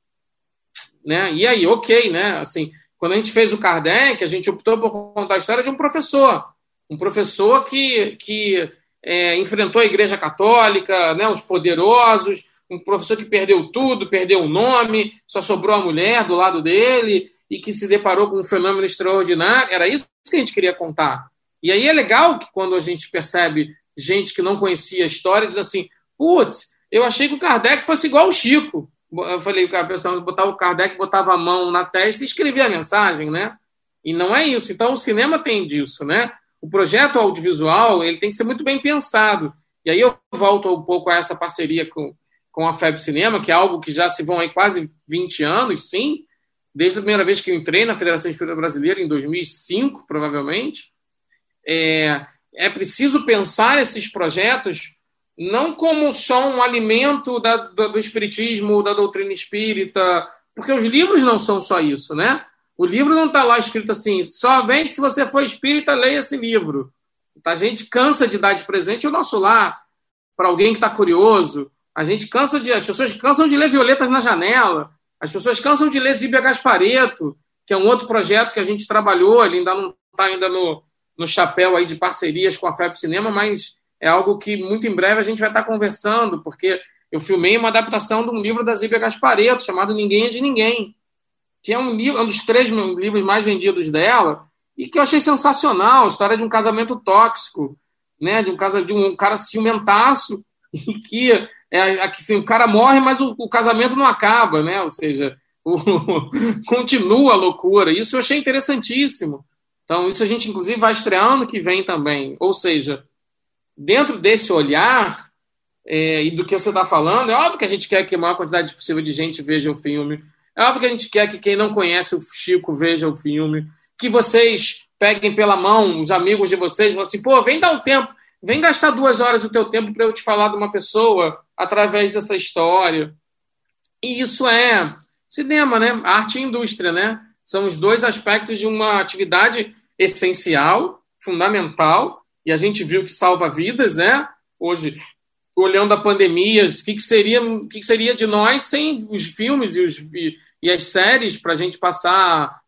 Speaker 4: Né? E aí, ok, né? Assim, quando a gente fez o Kardec, a gente optou por contar a história de um professor. Um professor que, que é, enfrentou a Igreja Católica, né, os poderosos, um professor que perdeu tudo, perdeu o nome, só sobrou a mulher do lado dele e que se deparou com um fenômeno extraordinário. Era isso que a gente queria contar. E aí é legal que quando a gente percebe gente que não conhecia a história, diz assim, putz, eu achei que o Kardec fosse igual o Chico. Eu falei que a pessoa botava o Kardec, botava a mão na testa e escrevia a mensagem, né? E não é isso. Então o cinema tem disso, né? O projeto audiovisual ele tem que ser muito bem pensado. E aí eu volto um pouco a essa parceria com, com a F E B Cinema, que é algo que já se vão aí quase vinte anos, sim, desde a primeira vez que eu entrei na Federação Espírita Brasileira, em dois mil e cinco, provavelmente. É, é preciso pensar esses projetos não como só um alimento da, do, do espiritismo, da doutrina espírita, porque os livros não são só isso, né? O livro não está lá escrito assim, somente se você for espírita, leia esse livro. A gente cansa de dar de presente o nosso lar para alguém que está curioso. A gente cansa de, as pessoas cansam de ler Violetas na Janela. As pessoas cansam de ler Zíbia Gasparetto, que é um outro projeto que a gente trabalhou, ele ainda não está ainda no, no chapéu aí de parcerias com a F E B Cinema, mas é algo que muito em breve a gente vai estar conversando, porque eu filmei uma adaptação de um livro da Zíbia Gasparetto, chamado Ninguém é de Ninguém, que é um, livro, um dos três livros mais vendidos dela, e que eu achei sensacional, a história de um casamento tóxico, né, de, um casa, de um cara ciumentaço, e que é, assim, o cara morre, mas o, o casamento não acaba, né, ou seja, o, continua a loucura. Isso eu achei interessantíssimo. Então, isso a gente, inclusive, vai estrear ano que vem também. Ou seja, dentro desse olhar é, e do que você está falando, é óbvio que a gente quer que a maior quantidade possível de gente veja o filme. É óbvio que a gente quer que quem não conhece o Chico veja o filme. Que vocês peguem pela mão os amigos de vocês e falem assim, pô, vem dar um tempo, vem gastar duas horas do teu tempo para eu te falar de uma pessoa através dessa história. E isso é cinema, né? Arte e indústria, né? São os dois aspectos de uma atividade essencial, fundamental, e a gente viu que salva vidas, né? Hoje, olhando a pandemia, o que, que, seria, o que, que seria de nós sem os filmes e, os, e, e as séries para a gente passar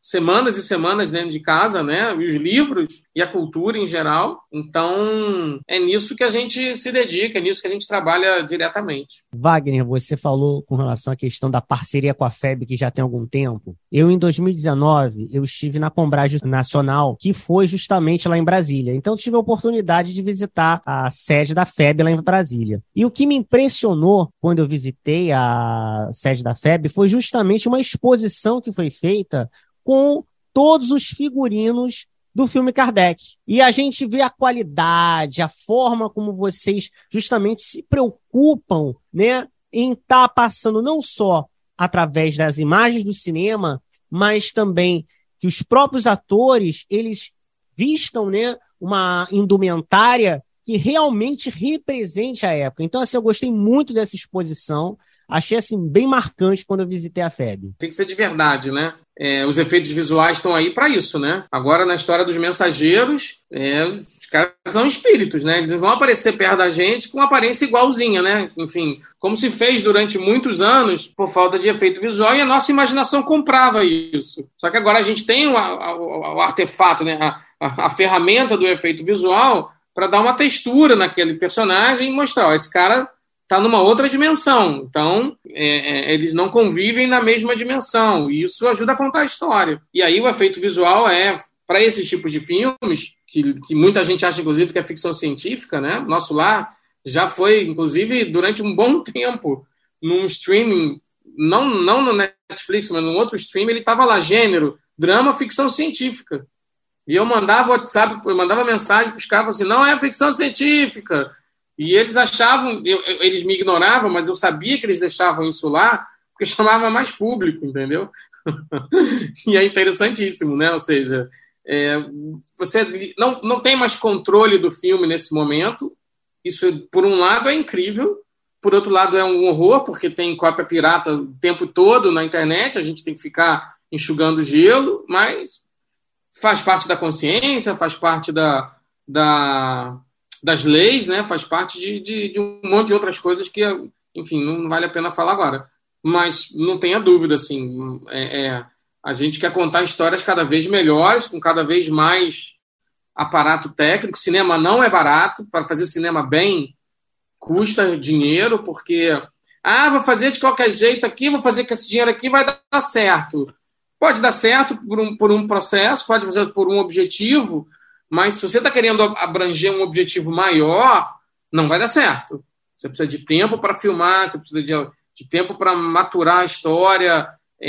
Speaker 4: semanas e semanas dentro de casa, né? Os livros e a cultura em geral. Então, é nisso que a gente se dedica, é nisso que a gente trabalha diretamente.
Speaker 3: Wagner, você falou com relação à questão da parceria com a F E B, que já tem algum tempo. Eu, em dois mil e dezenove, eu estive na Combrage Nacional, que foi justamente lá em Brasília. Então, eu tive a oportunidade de visitar a sede da F E B lá em Brasília. E o que me impressionou quando eu visitei a sede da F E B foi justamente uma exposição que foi feita com todos os figurinos do filme Kardec. E a gente vê a qualidade, a forma como vocês justamente se preocupam, né, em estar tá passando não só através das imagens do cinema, mas também que os próprios atores, eles vistam, né, uma indumentária que realmente represente a época. Então, assim, eu gostei muito dessa exposição. Achei, assim, bem marcante quando eu visitei a F E B.
Speaker 4: Tem que ser de verdade, né? É, os efeitos visuais estão aí para isso, né? Agora, na história dos mensageiros, é, os caras são espíritos, né? Eles vão aparecer perto da gente com uma aparência igualzinha, né? Enfim, como se fez durante muitos anos por falta de efeito visual, e a nossa imaginação comprava isso. Só que agora a gente tem o, o, o artefato, né? A, a, a ferramenta do efeito visual para dar uma textura naquele personagem e mostrar, ó, esse cara está numa outra dimensão. Então, é, é, eles não convivem na mesma dimensão. E isso ajuda a contar a história. E aí o efeito visual é, para esses tipos de filmes, que, que muita gente acha, inclusive, que é ficção científica, né? Nosso Lar já foi, inclusive, durante um bom tempo, num streaming, não, não no Netflix, mas num outro streaming, ele estava lá, gênero, drama, ficção científica. E eu mandava WhatsApp, eu mandava mensagem para os caras, assim, não é ficção científica. E eles achavam, eu, eles me ignoravam, mas eu sabia que eles deixavam isso lá, porque chamava mais público, entendeu? E é interessantíssimo, né? Ou seja, é, você não, não tem mais controle do filme nesse momento. Isso, por um lado, é incrível. Por outro lado, é um horror, porque tem cópia pirata o tempo todo na internet, a gente tem que ficar enxugando gelo, mas faz parte da consciência, faz parte da... da das leis, né? Faz parte de, de, de um monte de outras coisas que, enfim, não vale a pena falar agora. Mas não tenha dúvida, assim, é, é, a gente quer contar histórias cada vez melhores, com cada vez mais aparato técnico. Cinema não é barato, para fazer cinema bem custa dinheiro, porque, ah, vou fazer de qualquer jeito aqui, vou fazer com esse dinheiro aqui, vai dar certo. Pode dar certo por um, por um processo, pode fazer por um objetivo, mas se você está querendo abranger um objetivo maior, não vai dar certo. Você precisa de tempo para filmar, você precisa de, de tempo para maturar a história,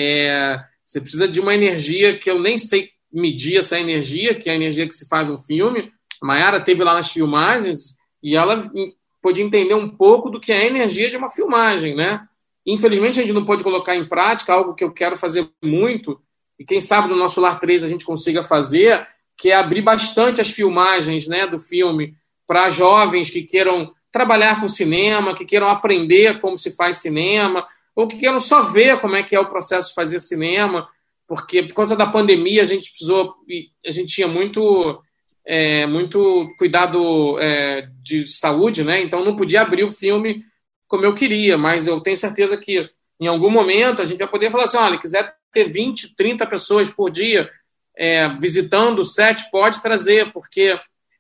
Speaker 4: é, você precisa de uma energia que eu nem sei medir essa energia, que é a energia que se faz um filme. A Mayara esteve lá nas filmagens e ela pôde entender um pouco do que é a energia de uma filmagem, né? Infelizmente, a gente não pode colocar em prática algo que eu quero fazer muito, e quem sabe no nosso Lar três a gente consiga fazer, que é abrir bastante as filmagens, né, do filme para jovens que queiram trabalhar com cinema, que queiram aprender como se faz cinema, ou que queiram só ver como é que é o processo de fazer cinema, porque por conta da pandemia a gente precisou, a gente tinha muito, é, muito cuidado é, de saúde, né, então não podia abrir o filme como eu queria, mas eu tenho certeza que em algum momento a gente vai poder falar assim, olha, quiser ter vinte, trinta pessoas por dia É, visitando o set, pode trazer, porque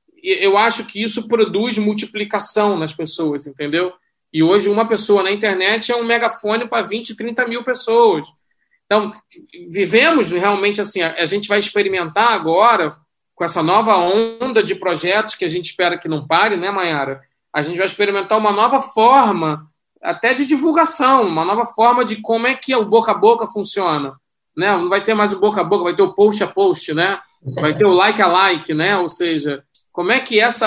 Speaker 4: eu acho que isso produz multiplicação nas pessoas, entendeu? E hoje uma pessoa na internet é um megafone para vinte, trinta mil pessoas. Então, vivemos realmente assim, a gente vai experimentar agora, com essa nova onda de projetos que a gente espera que não pare, né, Mayara? A gente vai experimentar uma nova forma, até de divulgação, uma nova forma de como é que o boca a boca funciona. Né? Não vai ter mais o boca a boca, vai ter o post a post, né? Vai ter o like a like, né? Ou seja, como é que essa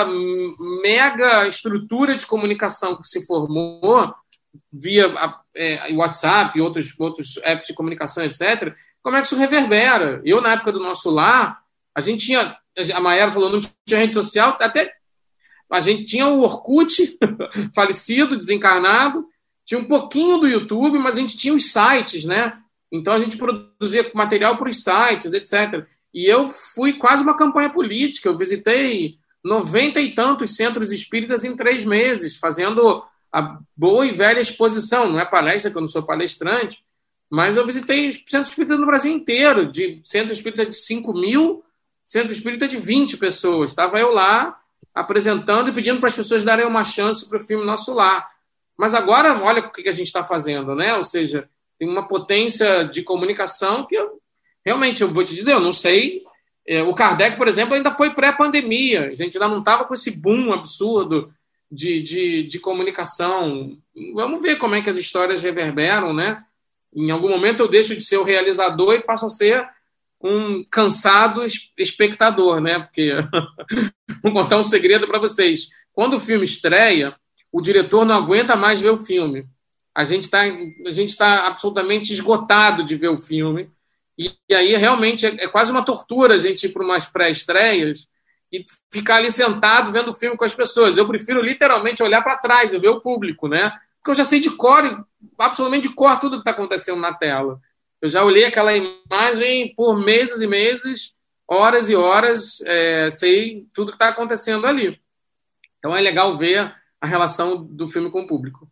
Speaker 4: mega estrutura de comunicação que se formou via é, WhatsApp e outros, outros apps de comunicação, etcétera, como é que isso reverbera? Eu, na época do Nosso Lar, a gente tinha, a Mayara falou, não tinha rede social, até a gente tinha o Orkut, falecido, desencarnado, tinha um pouquinho do YouTube, mas a gente tinha os sites, né? Então, a gente produzia material para os sites, etcétera. E eu fui quase uma campanha política. Eu visitei noventa e tantos centros espíritas em três meses, fazendo a boa e velha exposição. Não é palestra, que eu não sou palestrante, mas eu visitei centro espírita no Brasil inteiro, de centro espírita de cinco mil, centro espírita de vinte pessoas. Estava eu lá apresentando e pedindo para as pessoas darem uma chance para o filme Nosso Lar. Mas agora, olha o que a gente está fazendo, né? Ou seja, tem uma potência de comunicação que eu, realmente, eu vou te dizer, eu não sei. É, o Kardec, por exemplo, ainda foi pré-pandemia. A gente ainda não estava com esse boom absurdo de, de, de comunicação. Vamos ver como é que as histórias reverberam, né? Em algum momento eu deixo de ser o realizador e passo a ser um cansado espectador, né? Porque, vou contar um segredo para vocês. Quando o filme estreia, o diretor não aguenta mais ver o filme. A gente está a gente tá absolutamente esgotado de ver o filme. E, e aí, realmente, é, é quase uma tortura a gente ir para umas pré-estreias e ficar ali sentado vendo o filme com as pessoas. Eu prefiro, literalmente, olhar para trás e ver o público, né? Porque eu já sei de cor, absolutamente de cor, tudo que está acontecendo na tela. Eu já olhei aquela imagem por meses e meses, horas e horas, é, sei tudo que está acontecendo ali. Então é legal ver a relação do filme com o público.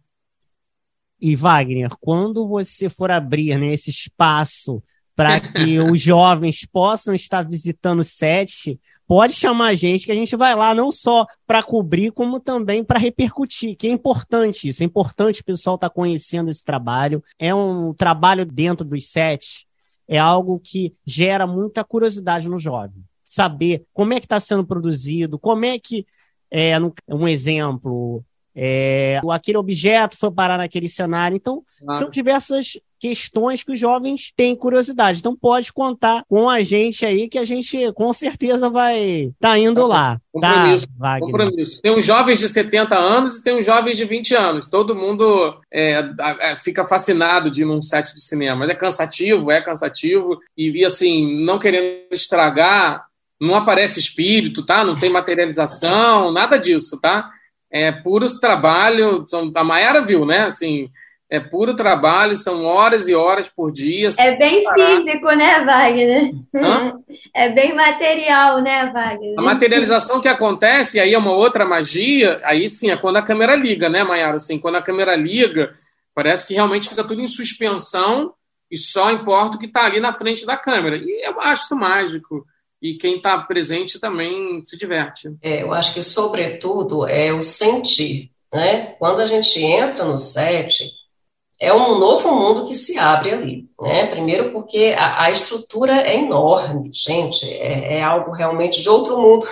Speaker 3: E, Wagner, quando você for abrir, né, esse espaço para que os jovens possam estar visitando o set, pode chamar a gente, que a gente vai lá não só para cobrir, como também para repercutir, que é importante isso. É importante o pessoal estar conhecendo esse trabalho. É um trabalho dentro dos sets, é algo que gera muita curiosidade no jovem. Saber como é que está sendo produzido, como é que, é, um exemplo, é, aquele objeto foi parar naquele cenário. Então, claro, são diversas questões que os jovens têm curiosidade. Então pode contar com a gente aí, que a gente com certeza vai estar tá indo lá.
Speaker 4: Compromisso,
Speaker 3: tá,
Speaker 4: compromisso. Tem uns jovens de setenta anos e tem uns jovens de vinte anos. Todo mundo é, é, fica fascinado de ir num set de cinema. Mas é cansativo, é cansativo. E, e assim, não querendo estragar, não aparece espírito, tá? Não tem materialização, nada disso, tá? É puro trabalho. A Mayara viu, né? Assim, é puro trabalho, são horas e horas por dia.
Speaker 7: É bem parar. Físico, né, Wagner?
Speaker 4: Hã?
Speaker 7: É bem material, né, Wagner?
Speaker 4: A materialização que acontece, aí é uma outra magia, aí sim, é quando a câmera liga, né, Mayara? Assim, quando a câmera liga, parece que realmente fica tudo em suspensão e só importa o que está ali na frente da câmera. E eu acho isso mágico. E quem está presente também se diverte.
Speaker 5: É, eu acho que, sobretudo, é o sentir, né? Quando a gente entra no set, é um novo mundo que se abre ali, né? Primeiro porque a, a estrutura é enorme, gente, é, é algo realmente de outro mundo,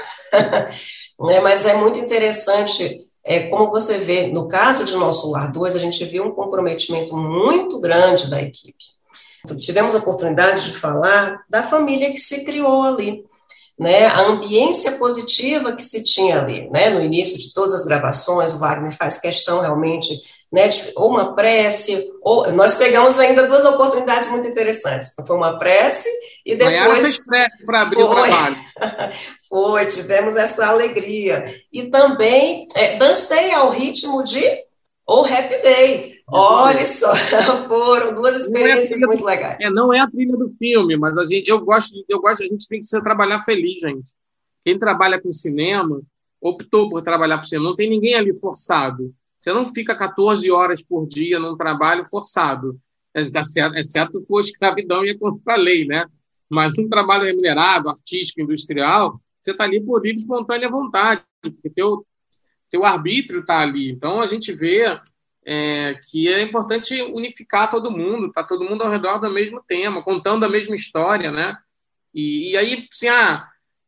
Speaker 5: né? Mas é muito interessante, é, como você vê, no caso de Nosso Lar dois, a gente viu um comprometimento muito grande da equipe. Tivemos a oportunidade de falar da família que se criou ali, né, a ambiência positiva que se tinha ali, né, no início de todas as gravações. O Wagner faz questão realmente, né, de, ou uma prece, ou nós pegamos ainda duas oportunidades muito interessantes. Foi uma prece e depois
Speaker 4: fez prece para abrir foi, o trabalho.
Speaker 5: Foi, tivemos essa alegria. E também é, dancei ao ritmo de O Happy Day. Olha só, foram duas experiências é muito do, legais.
Speaker 4: É, não é a trilha do filme, mas a gente, eu gosto, eu gosto, a gente tem que ser, trabalhar feliz, gente. Quem trabalha com cinema optou por trabalhar com cinema. Não tem ninguém ali forçado. Você não fica quatorze horas por dia num trabalho forçado. Exceto, exceto for escravidão e é contra a lei, né? Mas um trabalho remunerado, artístico, industrial, você está ali por livre, espontânea vontade, porque teu, teu arbítrio está ali. Então a gente vê É, que é importante unificar todo mundo, tá todo mundo ao redor do mesmo tema, contando a mesma história, né? E, e aí, assim, ah,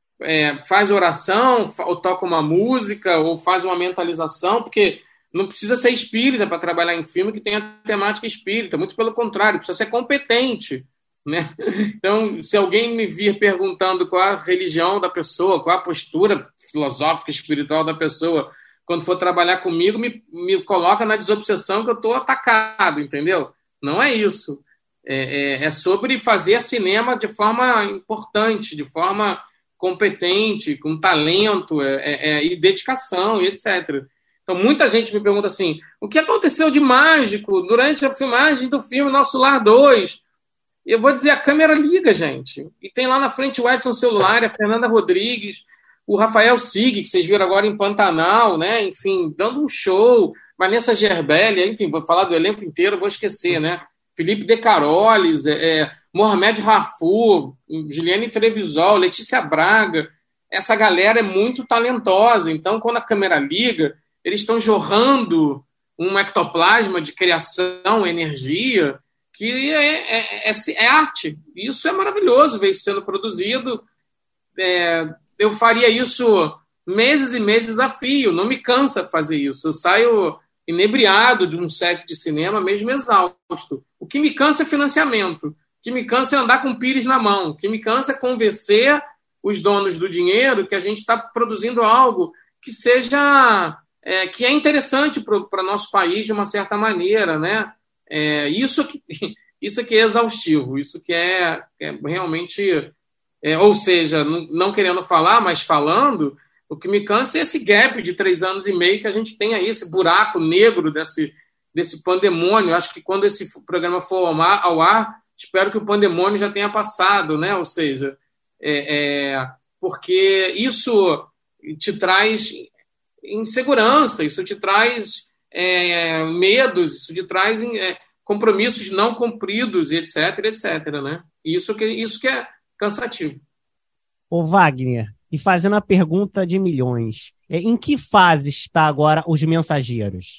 Speaker 4: é, faz oração, ou toca uma música, ou faz uma mentalização, porque não precisa ser espírita para trabalhar em filme que tenha temática espírita, muito pelo contrário, precisa ser competente, né? Então, se alguém me vir perguntando qual a religião da pessoa, qual a postura filosófica, espiritual da pessoa, quando for trabalhar comigo, me, me coloca na desobsessão que eu estou atacado, entendeu? Não é isso. É, é, é sobre fazer cinema de forma importante, de forma competente, com talento é, é, e dedicação, e etcétera. Então, muita gente me pergunta assim, o que aconteceu de mágico durante a filmagem do filme Nosso Lar dois? Eu vou dizer, a câmera liga, gente. E tem lá na frente o Edson Celular, a Fernanda Rodrigues, o Rafael Sig, que vocês viram agora em Pantanal, né? Enfim, dando um show, Vanessa Gerbelli, enfim, vou falar do elenco inteiro, vou esquecer, né? Felipe De Carolis, é, é, Mohamed Rafour, Juliane Trevisol, Letícia Braga. Essa galera é muito talentosa. Então, quando a câmera liga, eles estão jorrando um ectoplasma de criação, energia, que é, é, é, é arte. Isso é maravilhoso ver isso sendo produzido. É, eu faria isso meses e meses a fio, não me cansa fazer isso. Eu saio inebriado de um set de cinema, mesmo exausto. O que me cansa é financiamento. O que me cansa é andar com o pires na mão. O que me cansa é convencer os donos do dinheiro que a gente está produzindo algo que seja... É, que é interessante para o nosso país de uma certa maneira, né? É, isso, que, isso que é exaustivo, isso que é, é realmente... É, ou seja, não, não querendo falar, mas falando, o que me cansa é esse gap de três anos e meio que a gente tem aí, esse buraco negro desse, desse pandemônio. Acho que quando esse programa for ao ar, ao ar espero que o pandemônio já tenha passado, né? Ou seja, é, é, porque isso te traz insegurança, isso te traz é, medos, isso te traz é, compromissos não cumpridos, etc, etc, né? Isso que, isso que é cansativo.
Speaker 3: Ô Wagner, e fazendo a pergunta de milhões, em que fase está agora Os Mensageiros?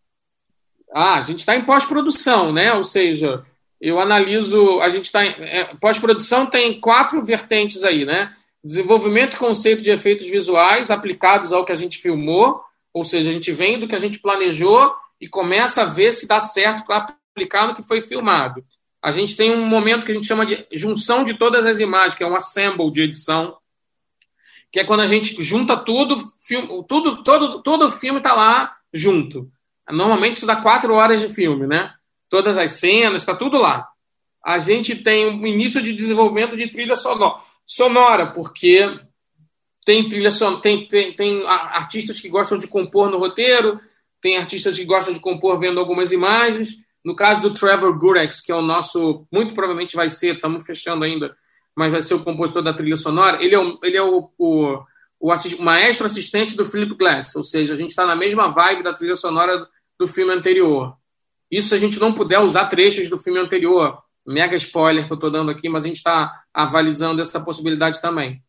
Speaker 4: Ah, a gente está em pós-produção, né? Ou seja, eu analiso, a gente está em é, pós-produção tem quatro vertentes aí, né? Desenvolvimento e conceito de efeitos visuais aplicados ao que a gente filmou, ou seja, a gente vem do que a gente planejou e começa a ver se dá certo para aplicar no que foi filmado. A gente tem um momento que a gente chama de junção de todas as imagens, que é um assemble de edição, que é quando a gente junta tudo, filme, tudo todo, todo o filme está lá junto. Normalmente isso dá quatro horas de filme, né? Todas as cenas, está tudo lá. A gente tem um início de desenvolvimento de trilha sonora, sonora porque tem trilha son... tem, tem, tem artistas que gostam de compor no roteiro, tem artistas que gostam de compor vendo algumas imagens. No caso do Trevor Gurex, que é o nosso, muito provavelmente vai ser, estamos fechando ainda, mas vai ser o compositor da trilha sonora, ele é o, ele é o, o, o, assist, o maestro assistente do Philip Glass, ou seja, a gente está na mesma vibe da trilha sonora do filme anterior. Isso se a gente não puder usar trechos do filme anterior, mega spoiler que eu estou dando aqui, mas a gente está avalizando essa possibilidade também.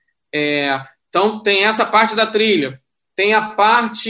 Speaker 4: É, então, tem essa parte da trilha. Tem a parte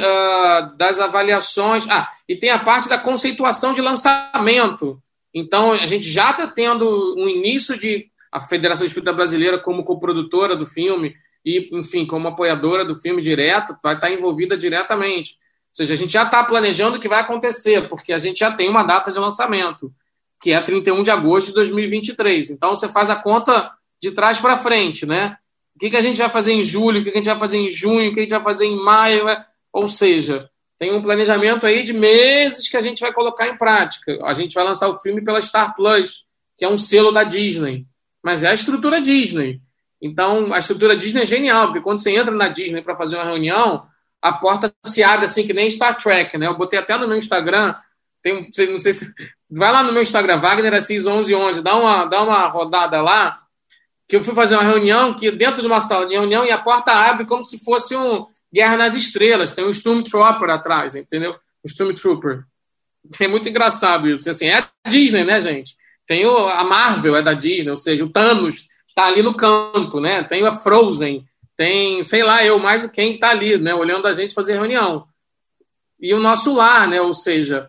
Speaker 4: uh, das avaliações... Ah, e tem a parte da conceituação de lançamento. Então, a gente já está tendo um início de... A Federação Espírita Brasileira como coprodutora do filme e, enfim, como apoiadora do filme direto, vai estar envolvida diretamente. Ou seja, a gente já está planejando o que vai acontecer, porque a gente já tem uma data de lançamento, que é trinta e um de agosto de dois mil e vinte e três. Então, você faz a conta de trás para frente, né? O que, que a gente vai fazer em julho, o que, que a gente vai fazer em junho, o que a gente vai fazer em maio, né? Ou seja, tem um planejamento aí de meses que a gente vai colocar em prática. A gente vai lançar o filme pela Star Plus, que é um selo da Disney, mas é a estrutura Disney. Então, a estrutura Disney é genial, porque quando você entra na Disney para fazer uma reunião, a porta se abre assim que nem Star Trek, né? Eu botei até no meu Instagram, tem, não sei se... Vai lá no meu Instagram, Wagner Assis onze onze, dá uma, dá uma rodada lá, que eu fui fazer uma reunião que dentro de uma sala de reunião e a porta abre como se fosse um Guerra nas Estrelas, tem um Stormtrooper atrás, entendeu? Um Stormtrooper. É muito engraçado isso. Assim, é a Disney, né, gente? Tem o, a Marvel, é da Disney, ou seja, o Thanos tá ali no canto, né? Tem a Frozen, tem, sei lá, eu mais quem tá ali, né? Olhando a gente fazer reunião. E o nosso lar, né? Ou seja,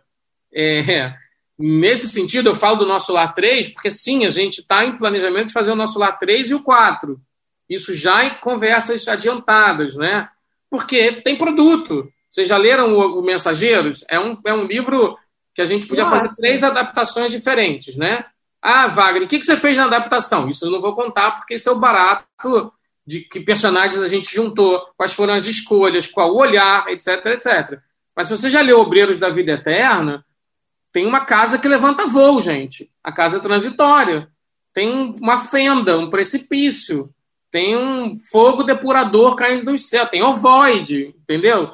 Speaker 4: é... Nesse sentido, eu falo do Nosso Lar três, porque sim, a gente está em planejamento de fazer o Nosso Lar três e o quatro. Isso já em conversas adiantadas, né? Porque tem produto. Vocês já leram o, o Mensageiros? É um, é um livro que a gente podia Nossa. fazer três adaptações diferentes, né? Ah, Wagner, o que, que você fez na adaptação? Isso eu não vou contar, porque isso é o barato de que personagens a gente juntou, quais foram as escolhas, qual o olhar, etc, etcétera. Mas se você já leu Obreiros da Vida Eterna, tem uma casa que levanta voo, gente. A casa transitória. Tem uma fenda, um precipício. Tem um fogo depurador caindo do céu. Tem ovoide, entendeu?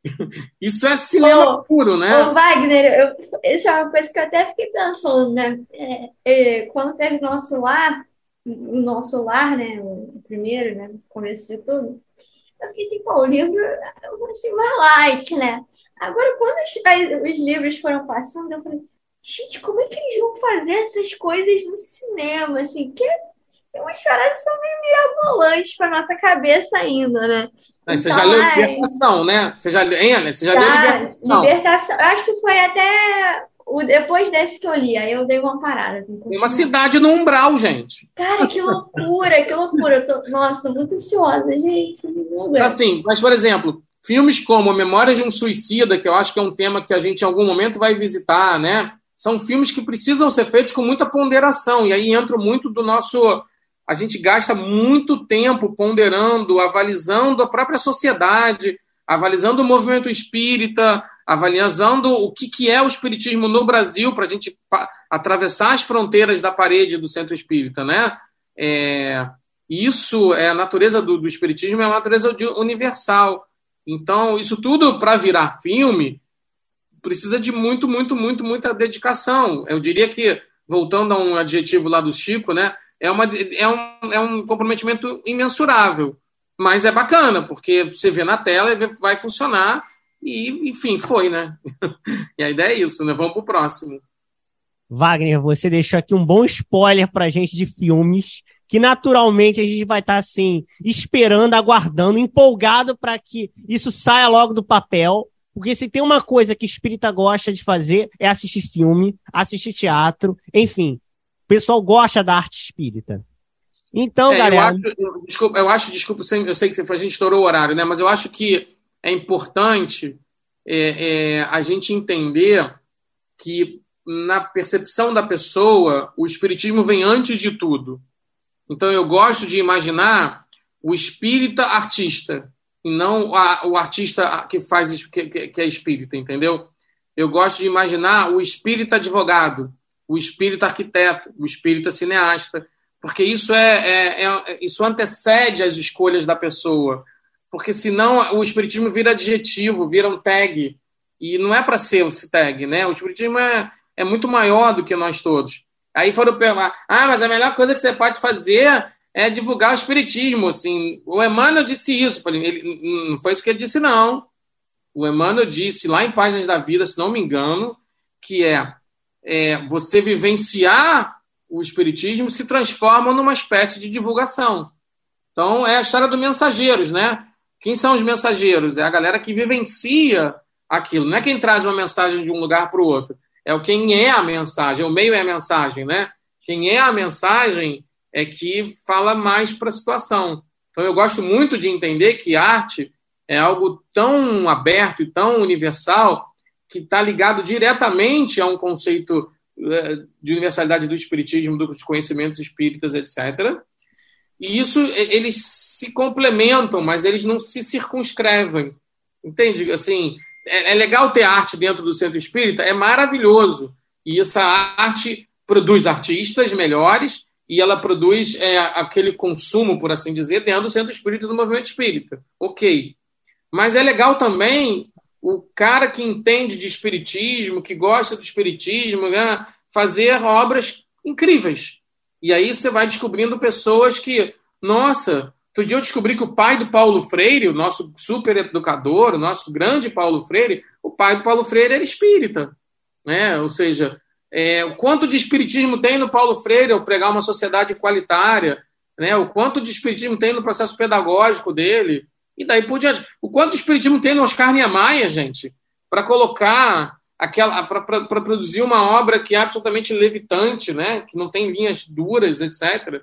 Speaker 4: Isso é cinema ô, puro, né?
Speaker 7: Ô, Wagner, eu, isso é uma coisa que eu até fiquei pensando, né? É, é, quando teve Nosso Lar, o Nosso Lar, né? O primeiro, né? No começo de tudo. Eu fiquei assim, pô, o livro assim, mais light, né? Agora, quando os, os livros foram passando, eu falei, gente, como é que eles vão fazer essas coisas no cinema? Assim, que tem umas paradas que são meio mirabolantes pra nossa cabeça ainda, né?
Speaker 4: Aí, você
Speaker 7: Então,
Speaker 4: já leu
Speaker 7: ai,
Speaker 4: Libertação, né? Você já, hein, Ana? Você já leu
Speaker 7: tá,
Speaker 4: Libertação?
Speaker 7: Libertação. Eu acho que foi até o, depois desse que eu li, aí eu dei uma parada. Assim,
Speaker 4: Tem uma cidade no umbral, gente.
Speaker 7: cara, que loucura, que loucura. Eu tô, nossa, tô muito ansiosa, gente.
Speaker 4: Assim, mas, por exemplo, filmes como Memórias de um Suicida, que eu acho que é um tema que a gente em algum momento vai visitar, né? São filmes que precisam ser feitos com muita ponderação. E aí entra muito do nosso... A gente gasta muito tempo ponderando, avalizando a própria sociedade, avalizando o movimento espírita, avalizando o que, que é o espiritismo no Brasil, para a gente pa- atravessar as fronteiras da parede do centro espírita, né? É, isso é a natureza do, do espiritismo, é a natureza de- universal. Então, isso tudo, para virar filme, precisa de muito, muito, muito, muita dedicação. Eu diria que, voltando a um adjetivo lá do Chico, né? É, uma, é, um, é um comprometimento imensurável, mas é bacana, porque você vê na tela e vai funcionar, e, enfim, foi, né? E a ideia é isso, né? Vamos pro próximo.
Speaker 3: Wagner, você deixou aqui um bom spoiler pra gente de filmes, que naturalmente a gente vai estar, assim, esperando, aguardando, empolgado para que isso saia logo do papel, porque se tem uma coisa que espírita gosta de fazer, é assistir filme, assistir teatro, enfim. O pessoal gosta da arte espírita. Então,
Speaker 4: é,
Speaker 3: galera...
Speaker 4: Eu acho, eu, desculpa, eu acho, desculpa, eu sei que a gente estourou o horário, né? Mas eu acho que é importante é, é, a gente entender que na percepção da pessoa, o espiritismo vem antes de tudo. Então, eu gosto de imaginar o espírita artista, e não a, o artista que faz que, que é espírita, entendeu? Eu gosto de imaginar o espírita advogado, o espírita arquiteto, o espírita cineasta, porque isso, é, é, é, isso antecede as escolhas da pessoa, porque senão o espiritismo vira adjetivo, vira um tag, e não é para ser esse tag, né? O espiritismo é, é muito maior do que nós todos. Aí foram perguntar, ah, mas a melhor coisa que você pode fazer é divulgar o espiritismo, assim. O Emmanuel disse isso, ele, não foi isso que ele disse, não. O Emmanuel disse lá em Páginas da Vida, se não me engano, que é É, você vivenciar o espiritismo se transforma numa espécie de divulgação. Então, é a história dos mensageiros, né? Quem são os mensageiros? É a galera que vivencia aquilo. Não é quem traz uma mensagem de um lugar para o outro. É o quem é a mensagem. O meio é a mensagem, né? Quem é a mensagem é que fala mais para a situação. Então, eu gosto muito de entender que arte é algo tão aberto e tão universal que está ligado diretamente a um conceito de universalidade do espiritismo, dos conhecimentos espíritas, etcétera. E isso, eles se complementam, mas eles não se circunscrevem. Entende? Assim, é, é legal ter arte dentro do centro espírita, é maravilhoso. E essa arte produz artistas melhores e ela produz é, aquele consumo, por assim dizer, dentro do centro espírita do movimento espírita. Ok. Mas é legal também o cara que entende de espiritismo, que gosta do espiritismo, né, fazer obras incríveis. E aí você vai descobrindo pessoas que, nossa, outro dia eu descobri que o pai do Paulo Freire, o nosso super educador, o nosso grande Paulo Freire, o pai do Paulo Freire era espírita. Né? Ou seja, é, o quanto de espiritismo tem no Paulo Freire ao pregar uma sociedade igualitária, né? O quanto de espiritismo tem no processo pedagógico dele, e daí por diante. O quanto de espiritismo tem no Oscar Niemeyer, gente, para colocar aquela, para produzir uma obra que é absolutamente levitante, né? Que não tem linhas duras, etcétera.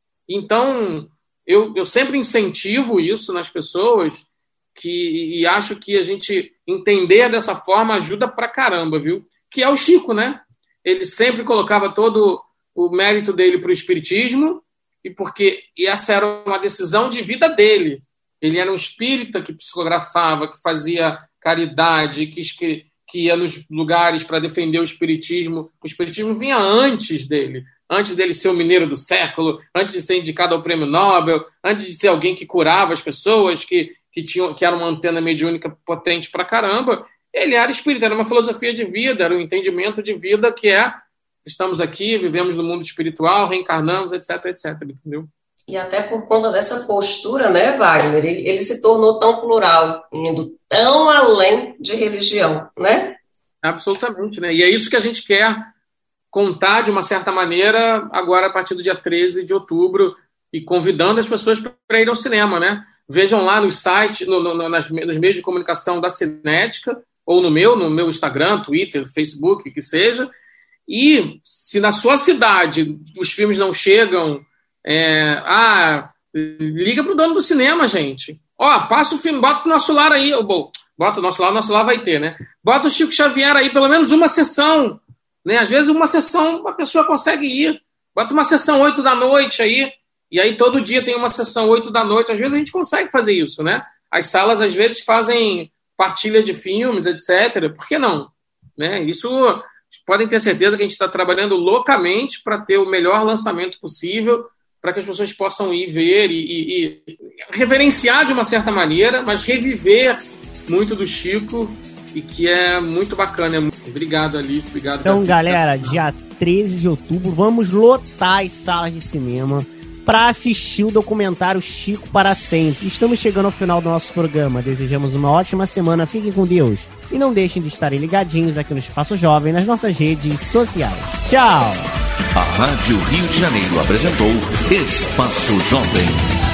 Speaker 4: Então, eu, eu sempre incentivo isso nas pessoas que, e acho que a gente entender dessa forma ajuda pra caramba, viu? Que é o Chico, né? Ele sempre colocava todo o mérito dele para o espiritismo, e porque e essa era uma decisão de vida dele. Ele era um espírita que psicografava, que fazia caridade, que, que ia nos lugares para defender o espiritismo. O espiritismo vinha antes dele, antes dele ser o mineiro do século, antes de ser indicado ao prêmio Nobel, antes de ser alguém que curava as pessoas, que, que, tinha, que era uma antena mediúnica potente pra caramba. Ele era espírita, era uma filosofia de vida, era um entendimento de vida que é, estamos aqui, vivemos no mundo espiritual, reencarnamos, etc, etcétera, entendeu?
Speaker 5: E até por conta dessa postura, né, Wagner, ele, ele se tornou tão plural, indo tão além de religião, né?
Speaker 4: Absolutamente, né? E é isso que a gente quer contar de uma certa maneira agora a partir do dia treze de outubro e convidando as pessoas para ir ao cinema, né? Vejam lá nos sites, no, no, nas, nos meios de comunicação da Cinética, ou no meu, no meu Instagram, Twitter, Facebook, o que seja. E se na sua cidade os filmes não chegam, é, ah, liga pro dono do cinema, gente. Ó, passa o filme, bota o Nosso Lar aí. Bom, bota o Nosso Lar, o Nosso Lar vai ter, né? Bota o Chico Xavier aí, pelo menos uma sessão. Né? Às vezes uma sessão a pessoa consegue ir. Bota uma sessão oito da noite aí. E aí todo dia tem uma sessão oito da noite. Às vezes a gente consegue fazer isso, né? As salas às vezes fazem partilha de filmes, etcétera. Por que não? Né? Isso, podem ter certeza que a gente está trabalhando loucamente para ter o melhor lançamento possível, para que as pessoas possam ir ver e, e, e reverenciar de uma certa maneira, mas reviver muito do Chico, e que é muito bacana. Obrigado, Alice. Obrigado.
Speaker 3: Então, galera, dia treze de outubro, vamos lotar as salas de cinema para assistir o documentário Chico para Sempre. Estamos chegando ao final do nosso programa. Desejamos uma ótima semana. Fiquem com Deus. E não deixem de estarem ligadinhos aqui no Espaço Jovem, nas nossas redes sociais. Tchau!
Speaker 2: A Rádio Rio de Janeiro apresentou Espaço Jovem.